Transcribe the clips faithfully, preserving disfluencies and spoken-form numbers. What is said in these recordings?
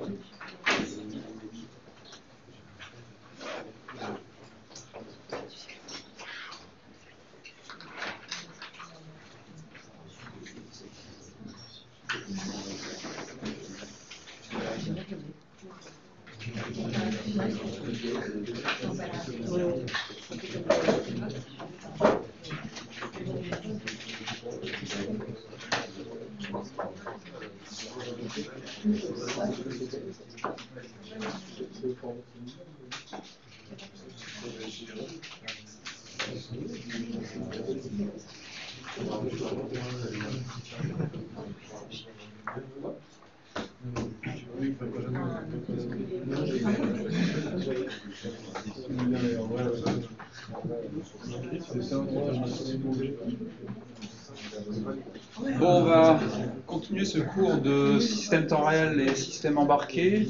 Bon, on va continuer ce cours de système temps réel et système embarqué.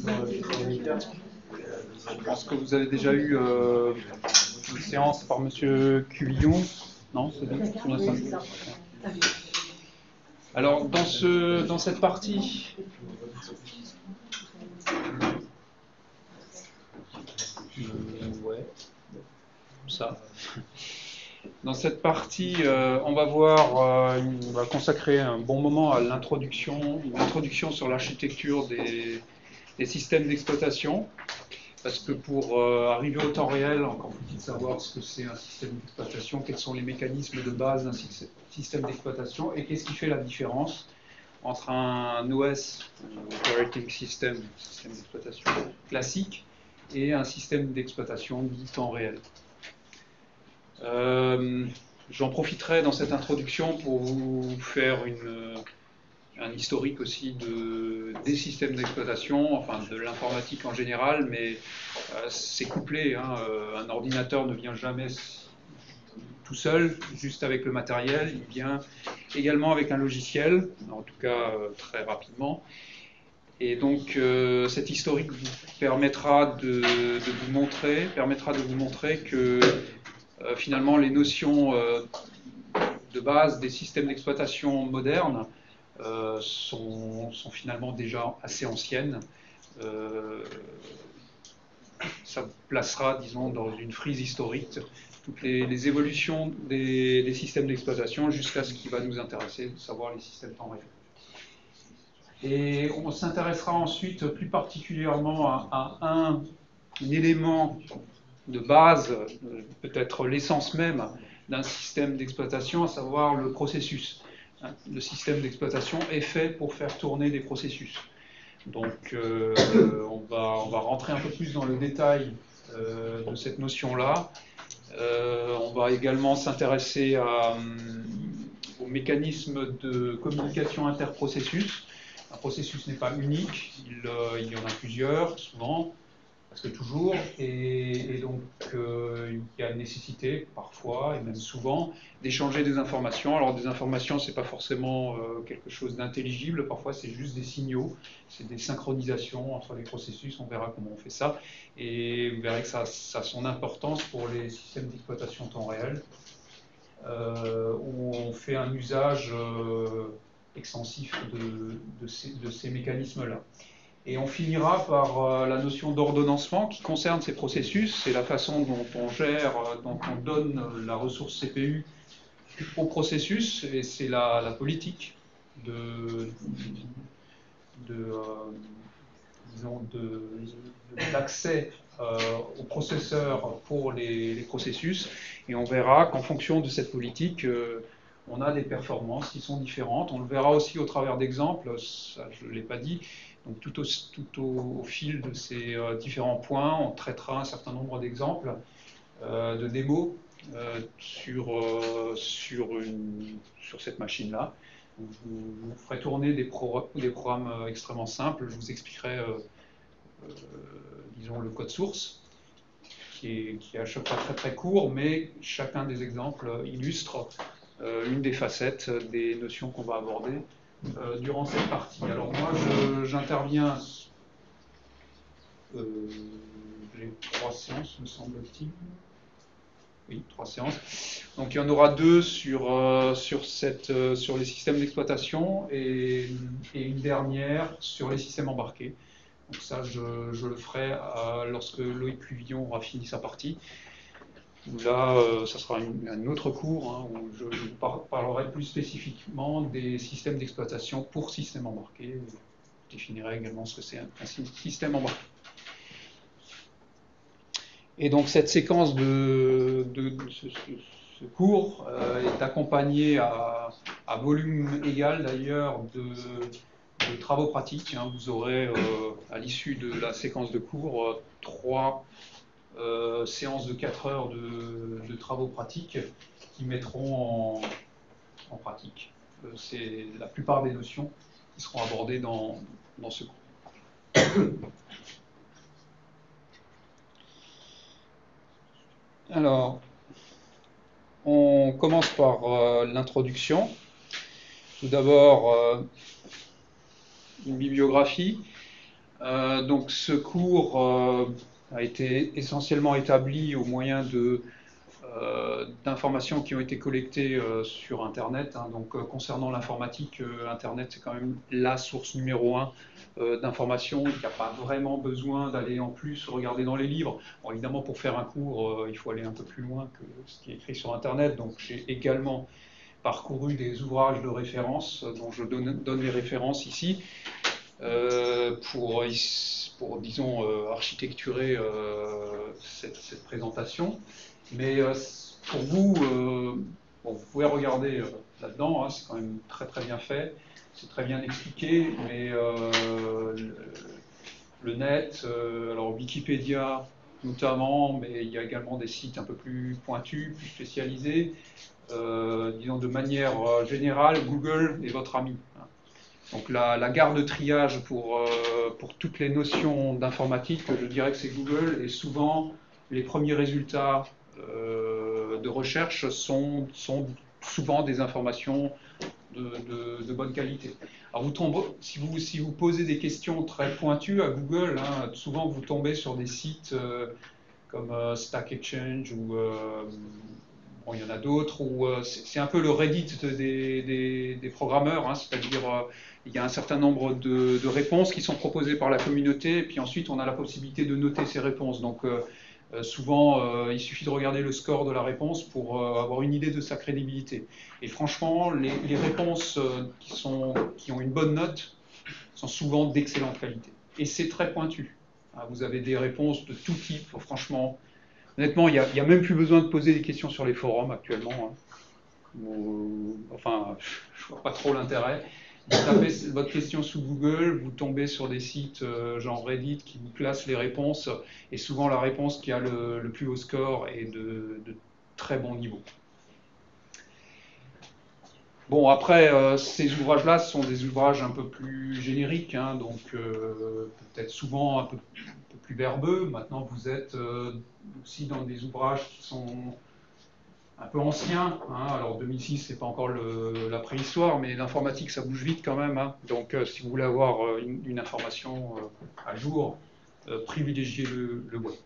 Je pense que vous avez déjà eu euh, une séance par Monsieur Cuvillon. Non, c'est bien ça. Alors, dans, ce, dans cette partie, euh, ouais, ça. Dans cette partie, euh, on va voir, euh, on va consacrer un bon moment à l'introduction, une introduction sur l'architecture des, des systèmes d'exploitation. Parce que pour euh, arriver au temps réel, encore faut-il savoir ce que c'est un système d'exploitation, quels sont les mécanismes de base d'un système d'exploitation et qu'est-ce qui fait la différence entre un O S, un Operating System, système d'exploitation classique, et un système d'exploitation dit temps réel. Euh, J'en profiterai dans cette introduction pour vous faire une, un historique aussi de, des systèmes d'exploitation, enfin de l'informatique en général, mais euh, c'est couplé. Hein, euh, un ordinateur ne vient jamais tout seul, juste avec le matériel, il vient également avec un logiciel, en tout cas euh, très rapidement. Et donc euh, cet historique vous permettra de, de vous montrer, permettra de vous montrer que euh, finalement les notions euh, de base des systèmes d'exploitation modernes euh, sont, sont finalement déjà assez anciennes. Euh, ça placera, disons, dans une frise historique toutes les, les évolutions des, des systèmes d'exploitation jusqu'à ce qui va nous intéresser, de savoir les systèmes temps réel. Et on s'intéressera ensuite plus particulièrement à, à un, un élément de base, peut-être l'essence même d'un système d'exploitation, à savoir le processus. Le système d'exploitation est fait pour faire tourner des processus. Donc euh, on, va, on va rentrer un peu plus dans le détail euh, de cette notion-là. Euh, on va également s'intéresser à, aux mécanismes de communication interprocessus. Un processus n'est pas unique, il, euh, il y en a plusieurs, souvent, parce que toujours, et, et donc euh, il y a une nécessité, parfois, et même souvent, d'échanger des informations. Alors des informations, c'est pas forcément euh, quelque chose d'intelligible, parfois c'est juste des signaux, c'est des synchronisations entre les processus, on verra comment on fait ça, et vous verrez que ça, ça a son importance pour les systèmes d'exploitation temps réel, euh, où on fait un usage euh, extensif de, de ces, de ces mécanismes-là. Et on finira par euh, la notion d'ordonnancement qui concerne ces processus, c'est la façon dont on gère, dont on donne la ressource C P U au processus, et c'est la, la politique de, de, euh, disons de, d'accès euh, au processeur pour les, les processus, et on verra qu'en fonction de cette politique, euh, on a des performances qui sont différentes. On le verra aussi au travers d'exemples, ça je ne l'ai pas dit. Donc tout au, tout au, au fil de ces euh, différents points, on traitera un certain nombre d'exemples, euh, de démos euh, sur, euh, sur, une, sur cette machine-là. Je vous, vous ferai tourner des, pro, des programmes euh, extrêmement simples. Je vous expliquerai, euh, euh, disons, le code source, qui est, qui est à chaque fois très très court, mais chacun des exemples illustre euh, une des facettes des notions qu'on va aborder Euh, durant cette partie. Alors moi, j'interviens, euh, j'ai trois séances, me semble-t-il. Oui, trois séances. Donc il y en aura deux sur, euh, sur, cette, euh, sur les systèmes d'exploitation et, et une dernière sur les systèmes embarqués. Donc ça, je, je le ferai à, lorsque Loïc Cuvillon aura fini sa partie. Là, euh, ça sera une, un autre cours hein, où je, je vous par, parlerai plus spécifiquement des systèmes d'exploitation pour système embarqué. Je définirai également ce que c'est un, un système embarqué. Et donc cette séquence de, de, de ce, ce, ce cours euh, est accompagnée à, à volume égal d'ailleurs de, de travaux pratiques. Hein. Vous aurez euh, à l'issue de la séquence de cours euh, trois euh, séances de quatre heures de, de travaux pratiques qui mettront en, en pratique. Euh, C'est la plupart des notions qui seront abordées dans, dans ce cours. Alors, on commence par euh, l'introduction. Tout d'abord, euh, une bibliographie. Euh, donc, ce cours euh, a été essentiellement établi au moyen de euh, d'informations qui ont été collectées euh, sur Internet. Hein. Donc, euh, concernant l'informatique, euh, Internet, c'est quand même la source numéro un euh, d'informations. Il n'y a pas vraiment besoin d'aller en plus regarder dans les livres. Bon, évidemment, pour faire un cours, euh, il faut aller un peu plus loin que ce qui est écrit sur Internet. Donc, j'ai également parcouru des ouvrages de référence, dont je donne, donne les références ici, euh, pour, pour, disons, euh, architecturer euh, cette, cette présentation. Mais euh, pour vous, euh, bon, vous pouvez regarder euh, là-dedans, hein, c'est quand même très très bien fait, c'est très bien expliqué, mais euh, le, le net, euh, alors Wikipédia notamment, mais il y a également des sites un peu plus pointus, plus spécialisés. Euh, disons de manière euh, générale, Google est votre ami. Donc la, la gare de triage pour, euh, pour toutes les notions d'informatique, je dirais que c'est Google, et souvent les premiers résultats euh, de recherche sont, sont souvent des informations de, de, de bonne qualité. Alors vous tombez, si, vous, si vous posez des questions très pointues à Google, hein, souvent vous tombez sur des sites euh, comme euh, Stack Exchange ou euh, bon, il y en a d'autres, où euh, c'est un peu le Reddit des, des, des programmeurs, hein, c'est-à-dire euh, il y a un certain nombre de, de réponses qui sont proposées par la communauté, et puis ensuite on a la possibilité de noter ces réponses. Donc euh, euh, souvent euh, il suffit de regarder le score de la réponse pour euh, avoir une idée de sa crédibilité. Et franchement, les, les réponses euh, qui, sont, qui ont une bonne note sont souvent d'excellente qualité. Et c'est très pointu. Vous avez des réponses de tout type, franchement. Honnêtement, il n'y a, a même plus besoin de poser des questions sur les forums actuellement. Hein. Ou, enfin, je ne vois pas trop l'intérêt. Vous tapez votre question sous Google, vous tombez sur des sites euh, genre Reddit qui vous classent les réponses, et souvent la réponse qui a le, le plus haut score est de, de très bon niveau. Bon, après, euh, ces ouvrages-là sont des ouvrages un peu plus génériques, hein, donc euh, peut-être souvent un peu, un peu plus verbeux. Maintenant, vous êtes euh, aussi dans des ouvrages qui sont un peu anciens. Hein. Alors, deux mille six, c'est pas encore le, la préhistoire, mais l'informatique, ça bouge vite quand même. Hein. Donc, euh, si vous voulez avoir euh, une, une information euh, à jour, euh, privilégiez le, le web.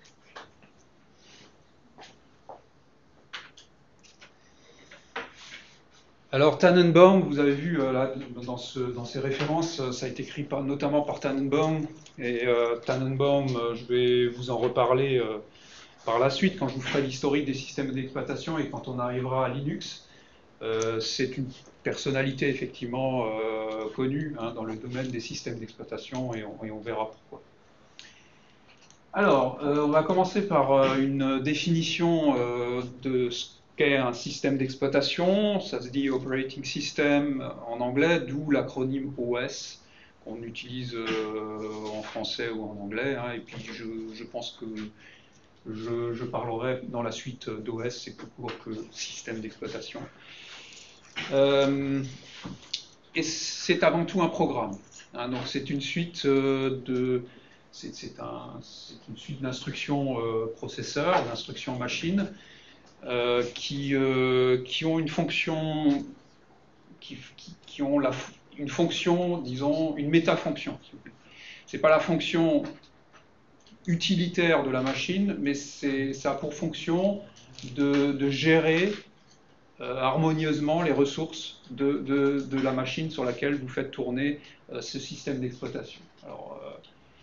Alors Tannenbaum, vous avez vu euh, là, dans, ce, dans ces références, ça a été écrit par, notamment par Tannenbaum. Et euh, Tannenbaum, euh, je vais vous en reparler euh, par la suite quand je vous ferai l'historique des systèmes d'exploitation et quand on arrivera à Linux. Euh, c'est une personnalité effectivement euh, connue hein, dans le domaine des systèmes d'exploitation et, et on verra pourquoi. Alors, euh, on va commencer par euh, une définition euh, de ce qu'est un système d'exploitation. Ça se dit Operating System en anglais, d'où l'acronyme O S qu'on utilise euh, en français ou en anglais. Hein, et puis, je, je pense que je, je, parlerai dans la suite d'O S, c'est plus court que système d'exploitation. Euh, et c'est avant tout un programme. Hein, donc, c'est une suite euh, de... C'est un, une suite d'instructions euh, processeurs, d'instructions machines, euh, qui, euh, qui ont une fonction, qui, qui, qui ont la, une fonction, disons, une métafonction. C'est pas la fonction utilitaire de la machine, mais ça a pour fonction de, de gérer euh, harmonieusement les ressources de, de, de la machine sur laquelle vous faites tourner euh, ce système d'exploitation. Alors, euh,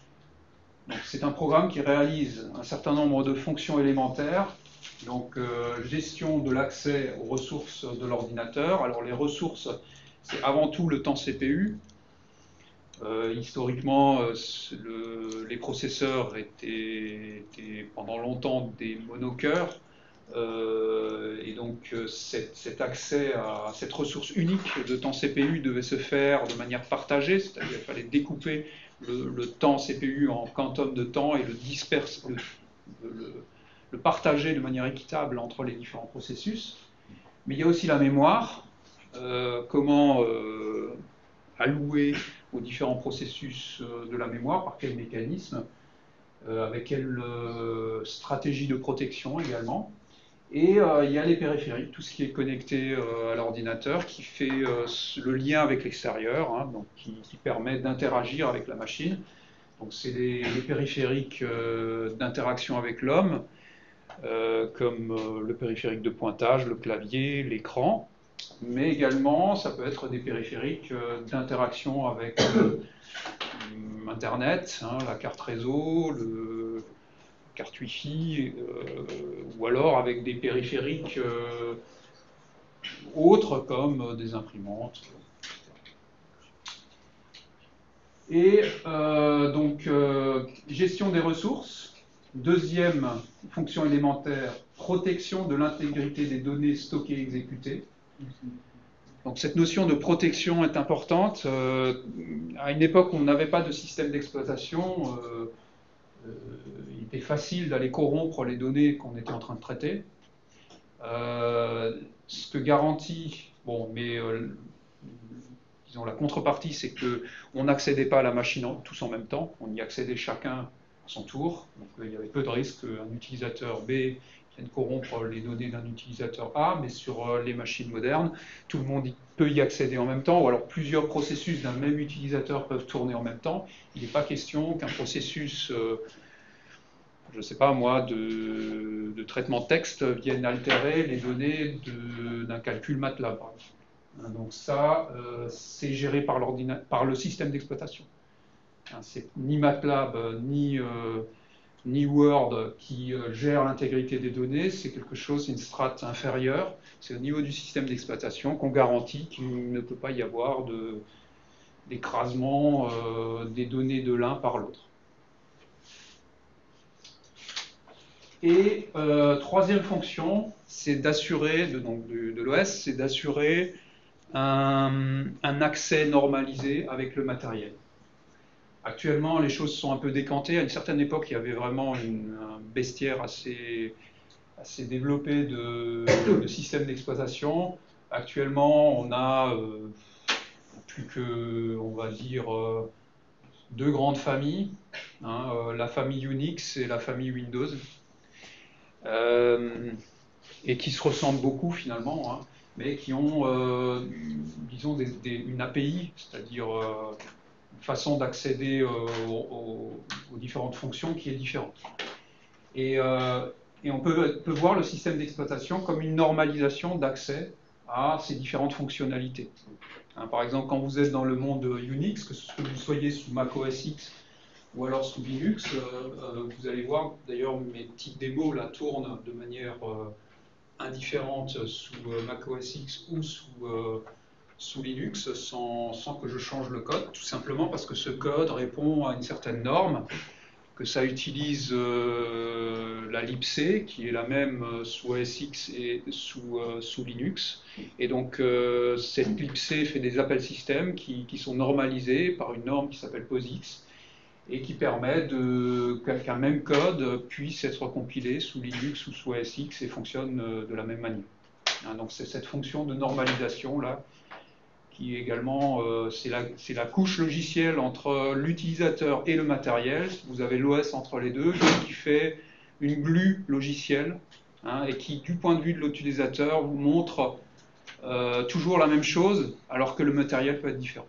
c'est un programme qui réalise un certain nombre de fonctions élémentaires, donc euh, gestion de l'accès aux ressources de l'ordinateur. Alors les ressources, c'est avant tout le temps C P U. Euh, historiquement, euh, le, les processeurs étaient, étaient pendant longtemps des monocœurs. Euh, et donc euh, cet, cet accès à cette ressource unique de temps C P U devait se faire de manière partagée, c'est-à-dire qu'il fallait découper le, le temps C P U en quantum de temps et le, disperser, le, le, le partager de manière équitable entre les différents processus. Mais il y a aussi la mémoire, euh, comment euh, allouer aux différents processus de la mémoire, par quel mécanisme, euh, avec quelle euh, stratégie de protection également. Et euh, il y a les périphériques, tout ce qui est connecté euh, à l'ordinateur, qui fait euh, le lien avec l'extérieur, hein, donc qui, qui permet d'interagir avec la machine. Donc c'est les, les périphériques euh, d'interaction avec l'homme, euh, comme euh, le périphérique de pointage, le clavier, l'écran, mais également ça peut être des périphériques euh, d'interaction avec euh, Internet, hein, la carte réseau, le carte Wi-Fi, euh, ou alors avec des périphériques euh, autres comme des imprimantes. Et euh, donc, euh, gestion des ressources. Deuxième fonction élémentaire, protection de l'intégrité des données stockées et exécutées. Donc cette notion de protection est importante. Euh, à une époque où on n'avait pas de système d'exploitation, euh, euh, il était facile d'aller corrompre les données qu'on était en train de traiter. Euh, ce que garantit, bon, mais euh, disons la contrepartie, c'est qu'on n'accédait pas à la machine en, tous en même temps, on y accédait chacun à son tour. Donc il y avait peu de risques qu'un utilisateur B vienne corrompre les données d'un utilisateur A, mais sur les machines modernes, tout le monde peut y accéder en même temps, ou alors plusieurs processus d'un même utilisateur peuvent tourner en même temps. Il n'est pas question qu'un processus, euh, je ne sais pas moi, de, de traitement de texte vienne altérer les données d'un calcul MATLAB, par exemple. Donc ça, euh, c'est géré par, par le système d'exploitation. Hein, c'est ni MATLAB, ni... Euh, ni Word qui euh, gère l'intégrité des données, c'est quelque chose, une strate inférieure. C'est au niveau du système d'exploitation qu'on garantit qu'il ne peut pas y avoir d'écrasement euh, des données de l'un par l'autre. Et euh, troisième fonction, c'est d'assurer, de, donc de, de l'O S, c'est d'assurer un, un accès normalisé avec le matériel. Actuellement, les choses sont un peu décantées. À une certaine époque, il y avait vraiment une, un bestiaire assez, assez développé de, de systèmes d'exploitation. Actuellement, on a euh, plus que, on va dire, euh, deux grandes familles, hein, euh, la famille Unix et la famille Windows, euh, et qui se ressemblent beaucoup finalement, hein, mais qui ont, euh, disons, des, des, une A P I, c'est-à-dire euh, façon d'accéder euh, aux, aux différentes fonctions qui est différente. Et, euh, et on peut, peut voir le système d'exploitation comme une normalisation d'accès à ces différentes fonctionnalités. Hein, par exemple, quand vous êtes dans le monde Unix, que, que vous soyez sous Mac O S X ou alors sous Linux, euh, euh, vous allez voir, d'ailleurs mes petites démos là tournent de manière euh, indifférente sous euh, Mac O S X ou sous... Euh, sous Linux sans, sans que je change le code, tout simplement parce que ce code répond à une certaine norme, que ça utilise euh, la libc, qui est la même sous O S X et sous, euh, sous Linux. Et donc euh, cette libc fait des appels système qui, qui sont normalisés par une norme qui s'appelle POSIX et qui permet qu'un même code puisse être compilé sous Linux ou sous O S X et fonctionne de la même manière. Hein, donc c'est cette fonction de normalisation là qui est également, euh, c'est la, la couche logicielle entre l'utilisateur et le matériel. Vous avez l'O S entre les deux, qui fait une glue logicielle, hein, et qui, du point de vue de l'utilisateur, vous montre euh, toujours la même chose, alors que le matériel peut être différent.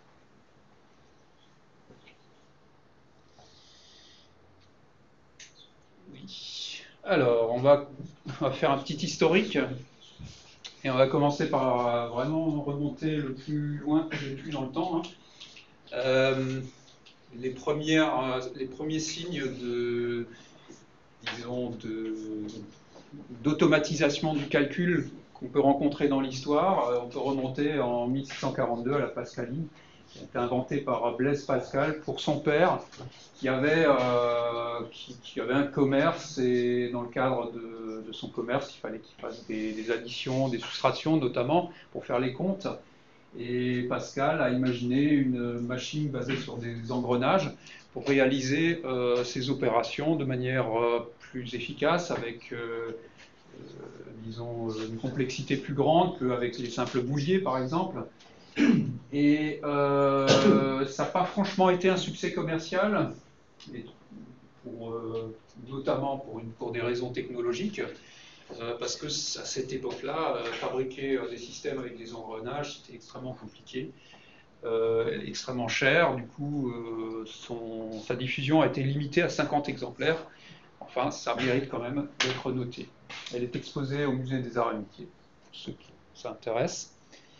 Oui. Alors, on va, on va faire un petit historique. Et on va commencer par vraiment remonter le plus loin que j'ai pu dans le temps. Hein. Euh, les, premières, les premiers signes de, disons, de, d'automatisation du calcul qu'on peut rencontrer dans l'histoire. On peut remonter en mille six cent quarante-deux à la Pascaline, qui a été inventée par Blaise Pascal pour son père, qui avait, euh, qui, qui avait un commerce, et dans le cadre de, de son commerce, il fallait qu'il fasse des, des additions, des soustractions notamment, pour faire les comptes. Et Pascal a imaginé une machine basée sur des engrenages pour réaliser euh, ces opérations de manière euh, plus efficace, avec, euh, euh, disons, une complexité plus grande qu'avec les simples bouliers, par exemple. Et euh, ça n'a pas franchement été un succès commercial, et pour, euh, notamment pour, une, pour des raisons technologiques, euh, parce que à cette époque-là, euh, fabriquer euh, des systèmes avec des engrenages, c'était extrêmement compliqué, euh, extrêmement cher. Du coup, euh, son, sa diffusion a été limitée à cinquante exemplaires. Enfin, ça mérite quand même d'être noté. Elle est exposée au musée des Arts et Métiers, pour ceux qui ça intéresse.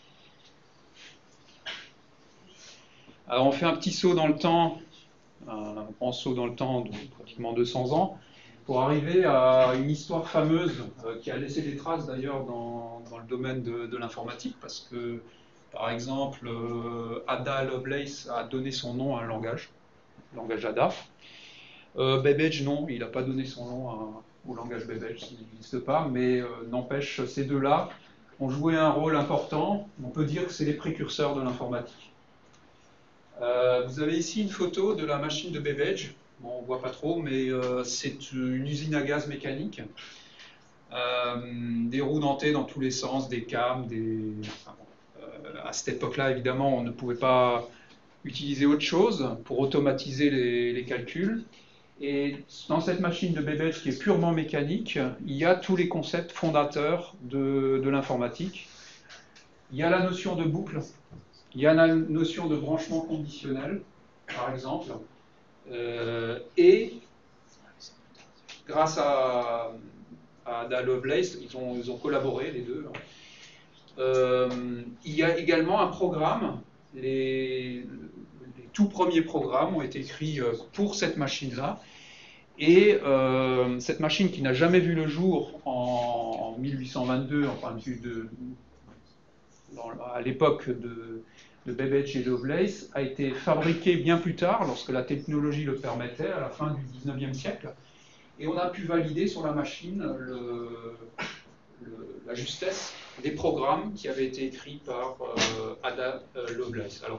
Alors, on fait un petit saut dans le temps, un grand saut dans le temps de pratiquement deux cents ans, pour arriver à une histoire fameuse euh, qui a laissé des traces d'ailleurs dans, dans le domaine de, de l'informatique, parce que, par exemple, euh, Ada Lovelace a donné son nom à un langage, le langage Ada. Euh, Babbage, non, il n'a pas donné son nom à, au langage Babbage, il n'existe pas, mais euh, n'empêche, ces deux-là ont joué un rôle important. On peut dire que c'est les précurseurs de l'informatique. Euh, vous avez ici une photo de la machine de Babbage. Bon, on ne voit pas trop, mais euh, c'est une usine à gaz mécanique. Euh, des roues dentées dans tous les sens, des cames, des... Enfin, bon, euh, à cette époque-là, évidemment, on ne pouvait pas utiliser autre chose pour automatiser les, les calculs. Et dans cette machine de Babbage qui est purement mécanique, il y a tous les concepts fondateurs de, de l'informatique. Il y a la notion de boucle, il y a la notion de branchement conditionnel, par exemple, euh, et grâce à, à Ada Lovelace, ils ont, ils ont collaboré les deux. Euh, il y a également un programme, les, les tout premiers programmes ont été écrits pour cette machine-là, et euh, cette machine qui n'a jamais vu le jour en, en mille huit cent vingt-deux, enfin de, dans, à l'époque de, de Babbage et Lovelace, a été fabriquée bien plus tard, lorsque la technologie le permettait, à la fin du dix-neuvième siècle, et on a pu valider sur la machine le, le, la justesse des programmes qui avaient été écrits par euh, Ada euh, Lovelace. Alors,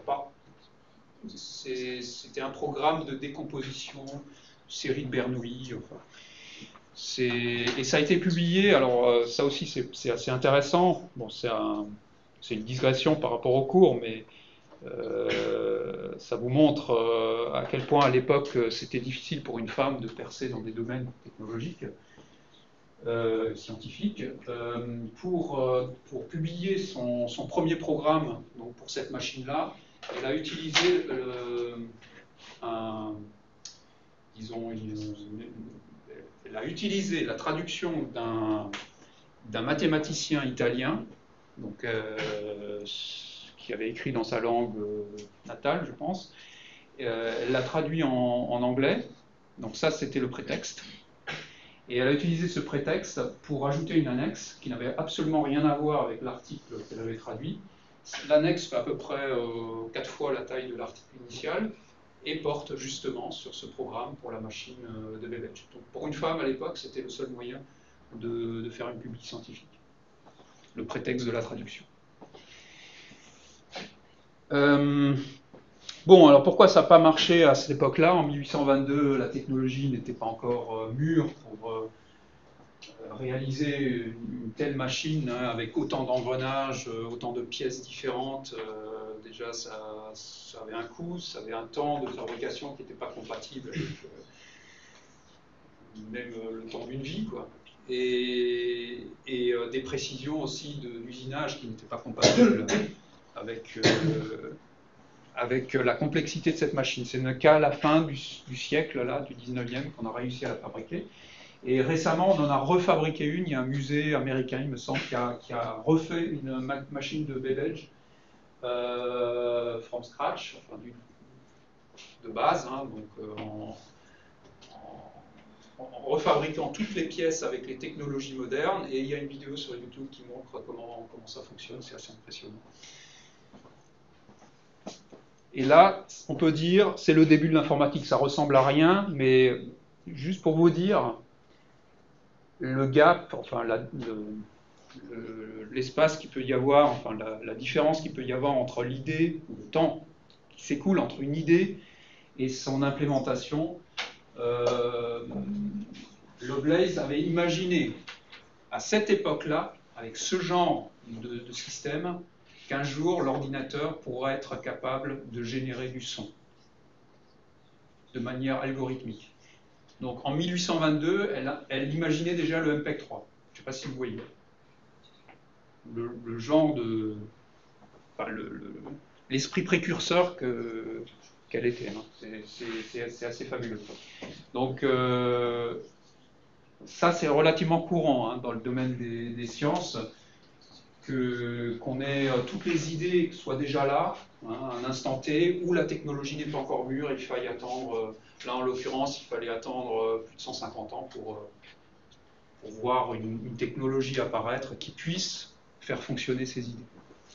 c'était un programme de décomposition, série de Bernoulli, enfin. Et ça a été publié, alors ça aussi c'est assez intéressant, bon, c'est un, une digression par rapport au cours, mais euh, ça vous montre euh, à quel point à l'époque c'était difficile pour une femme de percer dans des domaines technologiques, euh, scientifiques. Euh, pour, euh, pour publier son, son premier programme, donc pour cette machine-là, elle a utilisé euh, un, disons, une, une, elle a utilisé la traduction d'un d'un mathématicien italien, donc, euh, qui avait écrit dans sa langue euh, natale, je pense. Euh, elle l'a traduit en, en anglais, donc ça c'était le prétexte. Et elle a utilisé ce prétexte pour ajouter une annexe qui n'avait absolument rien à voir avec l'article qu'elle avait traduit. L'annexe fait à peu près euh, quatre fois la taille de l'article initial et porte justement sur ce programme pour la machine de Babbage. Donc pour une femme à l'époque, c'était le seul moyen de, de faire une publique scientifique, le prétexte de la traduction. Euh, bon, alors pourquoi ça n'a pas marché à cette époque-là? En mille huit cent vingt-deux, la technologie n'était pas encore euh, mûre pour euh, réaliser une, une telle machine hein, avec autant d'engrenages, euh, autant de pièces différentes. Euh, déjà, ça, ça avait un coût, ça avait un temps de fabrication qui n'était pas compatible avec euh, même euh, le temps d'une vie, quoi. Et, et euh, des précisions aussi d'usinage qui n'étaient pas compatibles avec, euh, avec la complexité de cette machine. C'est qu'à la fin du, du siècle, là, du dix-neuvième, qu'on a réussi à la fabriquer. Et récemment, on en a refabriqué une. Il y a un musée américain, il me semble, qui a, qui a refait une ma machine de Babbage euh, from scratch, enfin, du, de base, hein, donc euh, en, en, en refabriquant toutes les pièces avec les technologies modernes, et il y a une vidéo sur YouTube qui montre comment, comment ça fonctionne, c'est assez impressionnant. Et là, on peut dire, c'est le début de l'informatique, ça ressemble à rien, mais juste pour vous dire, le gap, enfin la, le, l'espace qu'il peut y avoir, enfin la, la différence qu'il peut y avoir entre l'idée, le temps qui s'écoule entre une idée et son implémentation, euh, Lovelace avait imaginé à cette époque-là, avec ce genre de, de système, qu'un jour l'ordinateur pourra être capable de générer du son de manière algorithmique. Donc en mille huit cent vingt-deux, elle, elle imaginait déjà le M P E G trois. Je ne sais pas si vous voyez. Le, le genre de... Enfin, le, le, l'esprit précurseur que, qu'elle était. Hein. C'est, c'est, c'est assez fabuleux. Donc euh, ça, c'est relativement courant hein, dans le domaine des, des sciences, que, qu'on ait euh, toutes les idées soient déjà là, hein, à un instant T, où la technologie n'est pas encore mûre, et il faille attendre, euh, là en l'occurrence, il fallait attendre euh, plus de cent cinquante ans pour, euh, pour voir une, une technologie apparaître qui puisse faire fonctionner ces idées.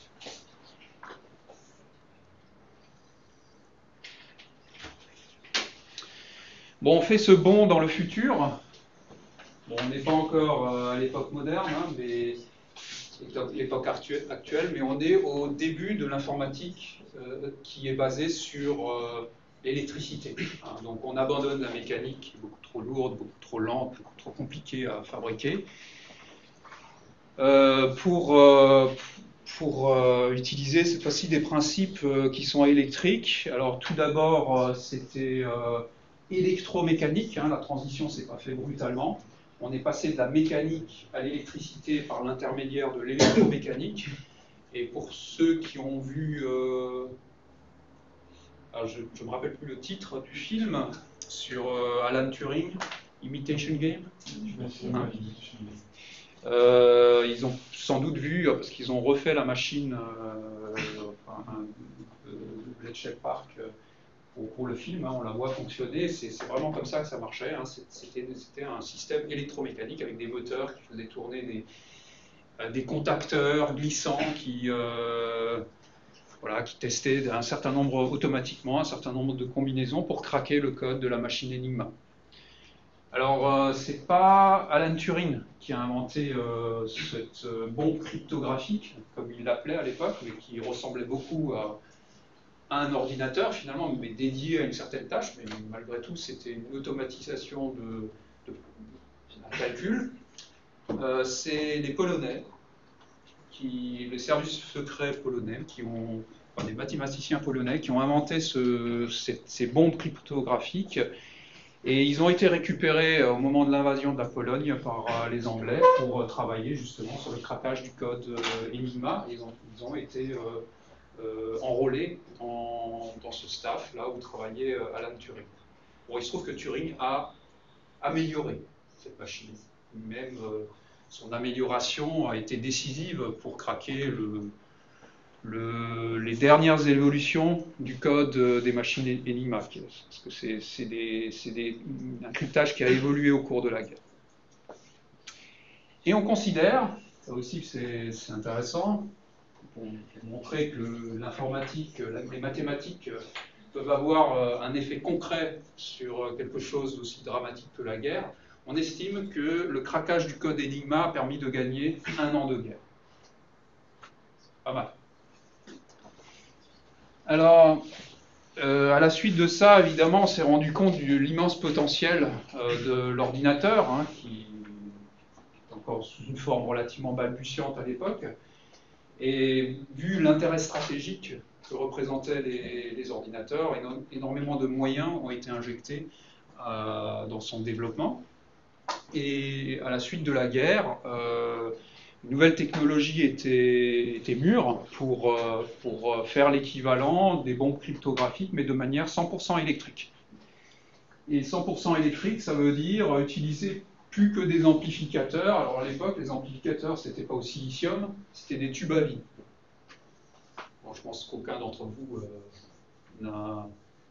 Bon, on fait ce bond dans le futur. Bon, on n'est pas encore euh, à l'époque moderne, hein, mais l'époque actuelle, mais on est au début de l'informatique euh, qui est basée sur euh, l'électricité. Hein. Donc on abandonne la mécanique qui est beaucoup trop lourde, beaucoup trop lente, beaucoup trop compliquée à fabriquer, euh, pour, euh, pour euh, utiliser cette fois-ci des principes euh, qui sont électriques. Alors tout d'abord, euh, c'était euh, électromécanique, hein, la transition ne s'est pas faite brutalement. On est passé de la mécanique à l'électricité par l'intermédiaire de l'électromécanique. Et pour ceux qui ont vu, euh, alors je ne me rappelle plus le titre du film, sur euh, Alan Turing, Imitation Game. Non. Euh, ils ont sans doute vu, parce qu'ils ont refait la machine euh, enfin, de Bletchley Park pour, pour le film, hein, on la voit fonctionner, c'est vraiment comme ça que ça marchait, hein, c'était un système électromécanique avec des moteurs qui faisaient tourner des, des contacteurs glissants qui, euh, voilà, qui testaient un certain nombre automatiquement, un certain nombre de combinaisons pour craquer le code de la machine Enigma. Alors, euh, c'est pas Alan Turing qui a inventé euh, cette euh, bombe cryptographique, comme il l'appelait à l'époque, mais qui ressemblait beaucoup à, à un ordinateur finalement, mais dédié à une certaine tâche, mais malgré tout, c'était une automatisation de, de, de calcul. Euh, c'est les Polonais, qui, les services secrets polonais, qui ont, enfin, des mathématiciens polonais, qui ont inventé ce, ces, ces bombes cryptographiques. Et ils ont été récupérés au moment de l'invasion de la Pologne par les Anglais pour travailler justement sur le craquage du code Enigma. Ils ont, ils ont été euh, euh, enrôlés dans, dans ce staff là où travaillait Alan Turing. Bon, il se trouve que Turing a amélioré cette machine. Même euh, son amélioration a été décisive pour craquer le, Le, les dernières évolutions du code des machines Enigma, parce que c'est un cryptage qui a évolué au cours de la guerre. Et on considère, ça aussi c'est intéressant, pour montrer que l'informatique, les mathématiques peuvent avoir un effet concret sur quelque chose d'aussi dramatique que la guerre, on estime que le craquage du code Enigma a permis de gagner un an de guerre. Pas mal. Alors, euh, à la suite de ça, évidemment, on s'est rendu compte de l'immense potentiel euh, de l'ordinateur, hein, qui est encore sous une forme relativement balbutiante à l'époque. Et vu l'intérêt stratégique que représentaient les, les ordinateurs, énormément de moyens ont été injectés euh, dans son développement. Et à la suite de la guerre, euh, une nouvelle technologie était, était mûre pour, euh, pour faire l'équivalent des bombes cryptographiques, mais de manière cent pour cent électrique. Et cent pour cent électrique, ça veut dire utiliser plus que des amplificateurs. Alors à l'époque, les amplificateurs, ce n'était pas au silicium, c'était des tubes à vide. Bon, je pense qu'aucun d'entre vous euh, n'a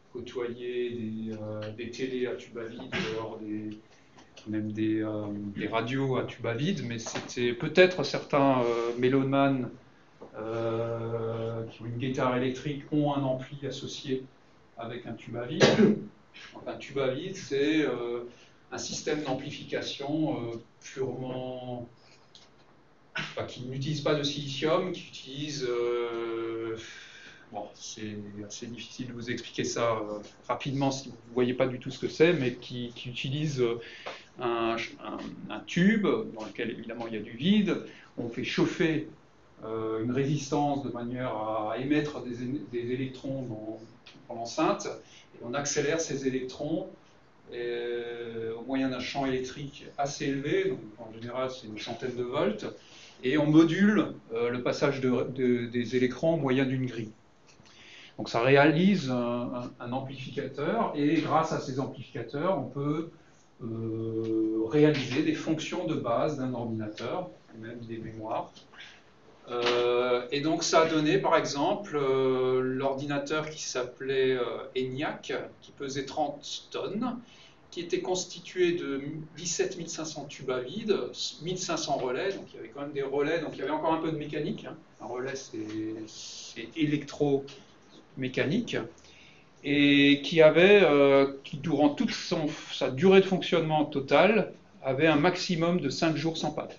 côtoyer des, euh, des télés à tuba vide, alors des, même des, euh, des radios à tuba vide, mais c'était peut-être certains euh, mélomanes euh, qui ont une guitare électrique ont un ampli associé avec un tuba vide. Donc, un tuba vide, c'est euh, un système d'amplification euh, purement... Enfin, qui n'utilise pas de silicium, qui utilise... Euh, bon, c'est assez difficile de vous expliquer ça euh, rapidement si vous ne voyez pas du tout ce que c'est, mais qui, qui utilise un, un, un tube dans lequel évidemment il y a du vide. On fait chauffer euh, une résistance de manière à émettre des, des électrons dans, dans l'enceinte, et on accélère ces électrons euh, au moyen d'un champ électrique assez élevé, donc en général c'est une centaine de volts, et on module euh, le passage de, de, des électrons au moyen d'une grille. Donc ça réalise un, un, un amplificateur, et grâce à ces amplificateurs, on peut euh, réaliser des fonctions de base d'un ordinateur, même des mémoires. Euh, et donc ça a donné par exemple euh, l'ordinateur qui s'appelait euh, ENIAC, qui pesait trente tonnes, qui était constitué de dix-sept mille cinq cents tubes à vide, mille cinq cents relais, donc il y avait quand même des relais, donc il y avait encore un peu de mécanique. Hein. Un relais c'est électromécanique, et qui avait, euh, qui durant toute son, sa durée de fonctionnement totale, avait un maximum de cinq jours sans panne.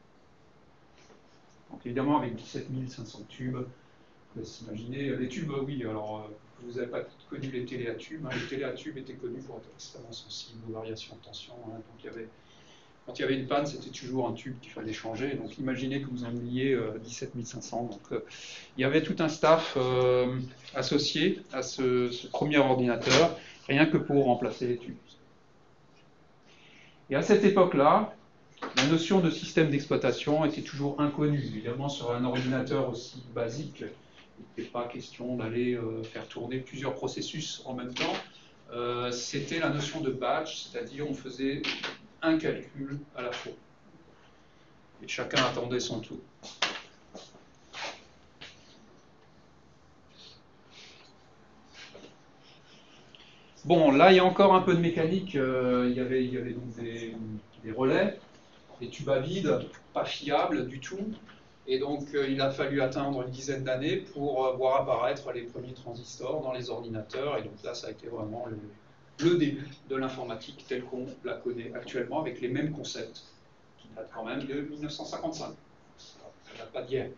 Donc évidemment, avec dix-sept mille cinq cents tubes, vous pouvez s'imaginer, les tubes, oui, alors vous n'avez pas connu les télés à tubes, hein, les télés à tubes étaient connus pour être extrêmement sensibles aux variations de tension, hein, donc il y avait, quand il y avait une panne, c'était toujours un tube qu'il fallait changer, donc imaginez que vous en ayez euh, dix-sept mille cinq cents, donc euh, il y avait tout un staff euh, associé à ce, ce premier ordinateur, rien que pour remplacer les tubes. Et à cette époque-là, la notion de système d'exploitation était toujours inconnue. Évidemment, sur un ordinateur aussi basique, il n'était pas question d'aller euh, faire tourner plusieurs processus en même temps. Euh, C'était la notion de batch, c'est-à-dire on faisait un calcul à la fois. Et chacun attendait son tour. Bon, là, il y a encore un peu de mécanique. Euh, il y avait, il y avait donc des, des relais, des tubes à vide, pas fiables du tout. Et donc, euh, il a fallu atteindre une dizaine d'années pour euh, voir apparaître les premiers transistors dans les ordinateurs. Et donc là, ça a été vraiment le, le début de l'informatique telle qu'on la connaît actuellement, avec les mêmes concepts, qui datent quand même de mille neuf cent cinquante-cinq. Ça ne date pas d'hier.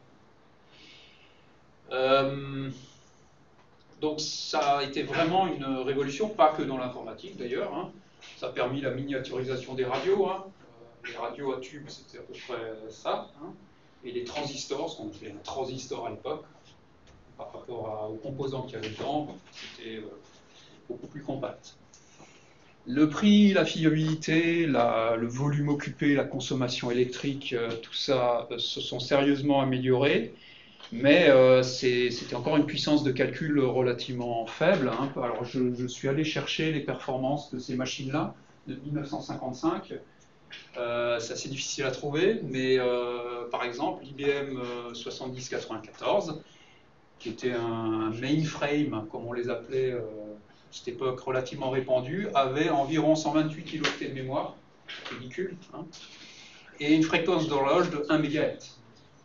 Euh, donc, ça a été vraiment une révolution, pas que dans l'informatique d'ailleurs. Hein. Ça a permis la miniaturisation des radios. Hein. Euh, les radios à tubes, c'était à peu près ça. Hein. Et les transistors, ce qu'on appelait un transistor à l'époque, par rapport à, aux composants qu'il y avait dedans, c'était euh, beaucoup plus compact. Le prix, la fiabilité, la, le volume occupé, la consommation électrique, euh, tout ça euh, se sont sérieusement améliorés, mais euh, c'était encore une puissance de calcul relativement faible. Hein. Alors je, je suis allé chercher les performances de ces machines-là de mille neuf cent cinquante-cinq. Euh, c'est assez difficile à trouver, mais euh, par exemple, l'I B M euh, soixante-dix quatre-vingt-quatorze, qui était un mainframe, comme on les appelait euh, à cette époque, relativement répandu, avait environ cent vingt-huit kilooctets de mémoire, ridicule, hein, et une fréquence d'horloge de un mégahertz.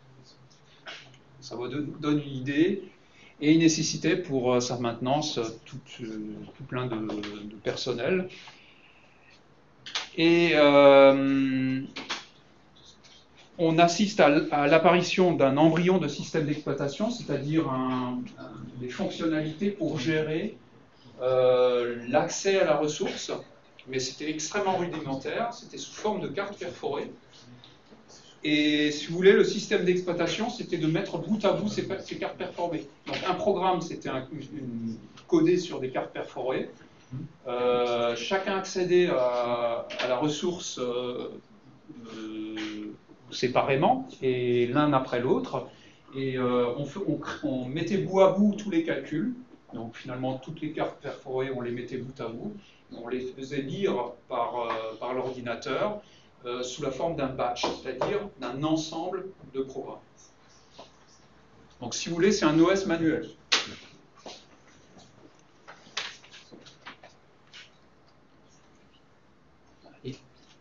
Ça vous donne une idée, et il nécessitait pour euh, sa maintenance tout, euh, tout plein de, de personnel. Et euh, on assiste à, à l'apparition d'un embryon de système d'exploitation, c'est-à-dire un, un, des fonctionnalités pour gérer euh, l'accès à la ressource, mais c'était extrêmement rudimentaire, c'était sous forme de cartes perforées. Et si vous voulez, le système d'exploitation, c'était de mettre bout à bout ces, ces cartes perforées. Donc un programme, c'était codé sur des cartes perforées. Euh, chacun accédait à, à la ressource euh, euh, séparément, et l'un après l'autre. Et euh, on, on, on mettait bout à bout tous les calculs. Donc finalement, toutes les cartes perforées, on les mettait bout à bout. On les faisait lire par, euh, par l'ordinateur. Euh, sous la forme d'un batch, c'est-à-dire d'un ensemble de programmes. Donc si vous voulez, c'est un O S manuel. Et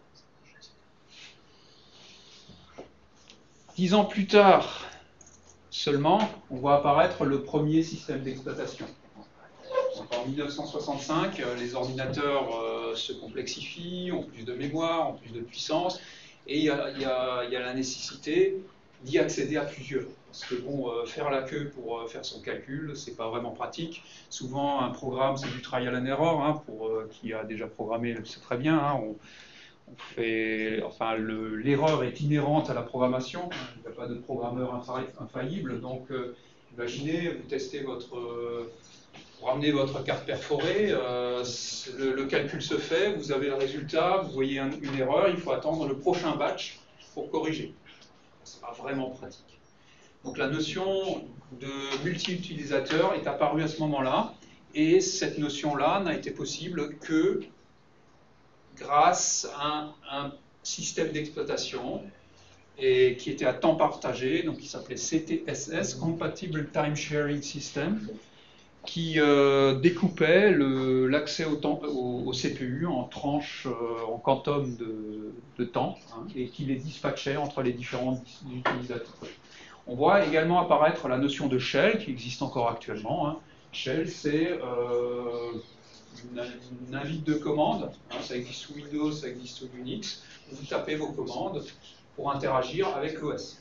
dix ans plus tard seulement, on voit apparaître le premier système d'exploitation. En mille neuf cent soixante-cinq, les ordinateurs euh, se complexifient, ont plus de mémoire, ont plus de puissance, et il y a, y a, y a la nécessité d'y accéder à plusieurs. Parce que bon, euh, faire la queue pour euh, faire son calcul, c'est pas vraiment pratique. Souvent, un programme, c'est du trial and error. Hein, pour euh, qui a déjà programmé, c'est très bien. Hein, on, on fait, enfin, l'erreur est inhérente à la programmation. Il n'y a pas de programmeur infaillible. Donc, euh, imaginez, vous testez votre euh, Vous ramenez votre carte perforée, euh, le, le calcul se fait, vous avez le résultat, vous voyez un, une erreur, il faut attendre le prochain batch pour corriger. Ce n'est pas vraiment pratique. Donc la notion de multi-utilisateur est apparue à ce moment-là, et cette notion-là n'a été possible que grâce à un, un système d'exploitation et qui était à temps partagé, donc qui s'appelait C T S S, Compatible Time Sharing System, qui euh, découpait l'accès au, au, au C P U en tranches, euh, en quantum de, de temps, hein, et qui les dispatchait entre les différents utilisateurs. On voit également apparaître la notion de shell, qui existe encore actuellement. Hein. Shell, c'est euh, une, une invite de commande, hein, ça existe sous Windows, ça existe sous Unix, où vous tapez vos commandes pour interagir avec l'O S.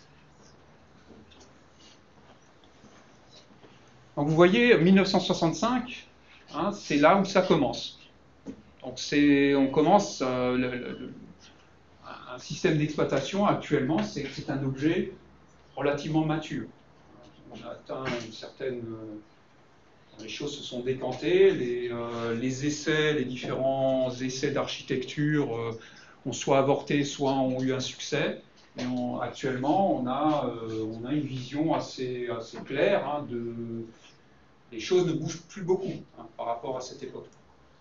Donc vous voyez, mille neuf cent soixante-cinq, hein, c'est là où ça commence. Donc on commence, euh, le, le, un système d'exploitation actuellement, c'est un objet relativement mature. On a atteint une certaine... Euh, les choses se sont décantées, les, euh, les essais, les différents essais d'architecture euh, ont soit avorté, soit ont eu un succès. Et on, actuellement, on a, euh, on a une vision assez, assez claire hein, de... Les choses ne bougent plus beaucoup hein, par rapport à cette époque.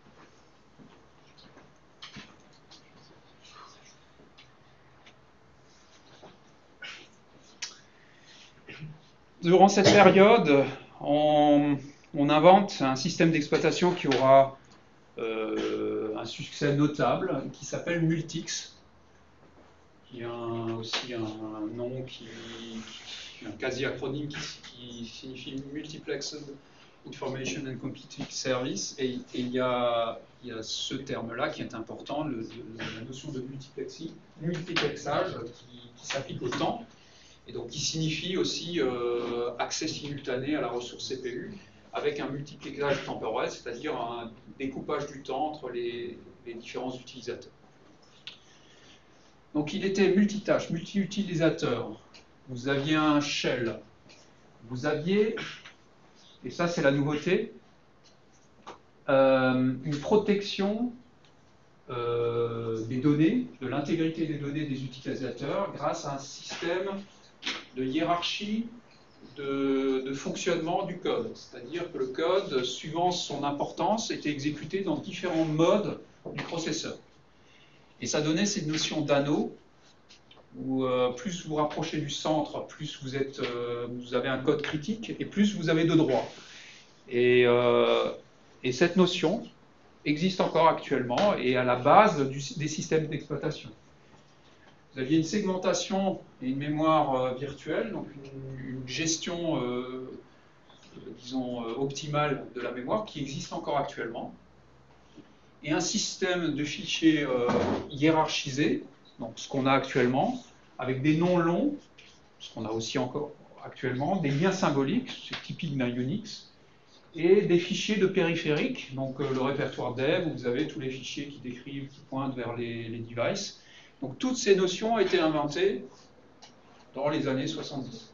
Durant cette période, on, on invente un système d'exploitation qui aura euh, un succès notable, qui s'appelle Multix, qui a un, aussi un, un nom qui, qui un quasi-acronyme qui, qui signifie Multiplexed Information and Computing Service, et, et il, y a, il y a ce terme-là qui est important, le, le, la notion de multiplexing, multiplexage qui, qui s'applique au temps, et donc qui signifie aussi euh, accès simultané à la ressource C P U, avec un multiplexage temporel, c'est-à-dire un découpage du temps entre les, les différents utilisateurs. Donc il était multitâche, multi-utilisateur, vous aviez un shell, vous aviez... Et ça, c'est la nouveauté, euh, une protection euh, des données, de l'intégrité des données des utilisateurs grâce à un système de hiérarchie de, de fonctionnement du code. C'est-à-dire que le code, suivant son importance, était exécuté dans différents modes du processeur. Et ça donnait cette notion d'anneau, où euh, plus vous rapprochez du centre, plus vous, êtes, euh, vous avez un code critique, et plus vous avez de droits. Et, euh, et cette notion existe encore actuellement et à la base du, des systèmes d'exploitation. Vous aviez une segmentation et une mémoire euh, virtuelle, donc une, une gestion, euh, disons, euh, optimale de la mémoire qui existe encore actuellement, et un système de fichiers euh, hiérarchisés, donc ce qu'on a actuellement, avec des noms longs, ce qu'on a aussi encore actuellement, des liens symboliques, c'est typique d'un Unix, et des fichiers de périphériques, donc euh, le répertoire dev, où vous avez tous les fichiers qui décrivent, qui pointent vers les, les devices. Donc toutes ces notions ont été inventées dans les années soixante-dix.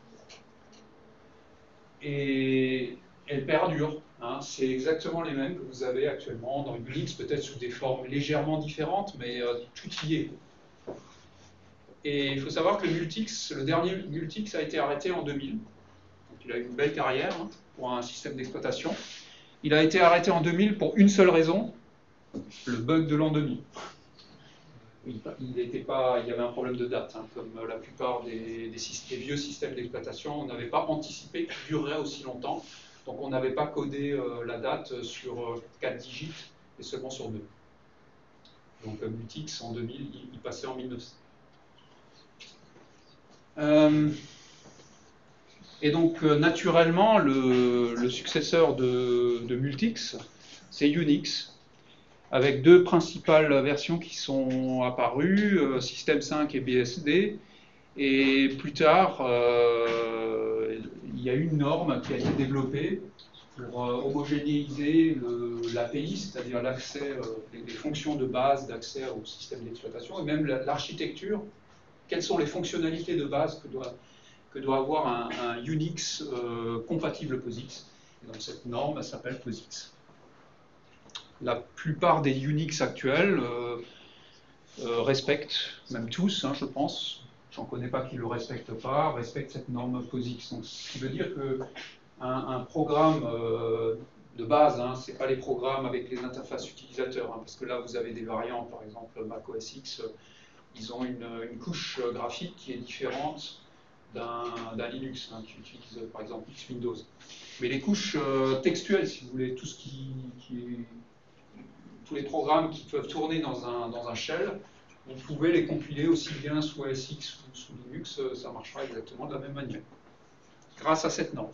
Et elles perdurent. Hein. C'est exactement les mêmes que vous avez actuellement dans Unix, peut-être sous des formes légèrement différentes, mais euh, tout y est. Et il faut savoir que le Multix, le dernier Multix a été arrêté en deux mille. Donc il a eu une belle carrière hein, pour un système d'exploitation. Il a été arrêté en deux mille pour une seule raison, le bug de l'an deux mille. Il, il, pas, il y avait un problème de date, hein, comme la plupart des, des, des vieux systèmes d'exploitation. On n'avait pas anticipé qu'il durerait aussi longtemps, donc on n'avait pas codé euh, la date sur euh, quatre digits et seulement sur deux. Donc Multics en deux mille, il, il passait en mille neuf cents. Euh, et donc euh, naturellement, le, le successeur de, de Multics, c'est Unix, avec deux principales versions qui sont apparues, euh, System cinq et B S D. Et plus tard, euh, il y a une norme qui a été développée pour euh, homogénéiser l'A P I, c'est-à-dire l'accès, euh, les, les fonctions de base d'accès au système d'exploitation, et même l'architecture. Quelles sont les fonctionnalités de base que doit, que doit avoir un, un Unix euh, compatible POSIX. Et donc cette norme s'appelle POSIX. La plupart des Unix actuels euh, euh, respectent, même tous, hein, je pense, j'en connais pas qui ne le respectent pas, respectent cette norme POSIX. Donc, ce qui veut dire qu'un un programme euh, de base, hein, ce n'est pas les programmes avec les interfaces utilisateurs, hein, parce que là vous avez des variantes, par exemple Mac O S X, ils ont une, une couche graphique qui est différente d'un Linux, hein, qui utilise par exemple X Windows. Mais les couches euh, textuelles, si vous voulez, tout ce qui, qui est, tous les programmes qui peuvent tourner dans un, dans un shell, vous pouvez les compiler aussi bien sous O S X ou sous Linux, ça marchera exactement de la même manière, grâce à cette norme.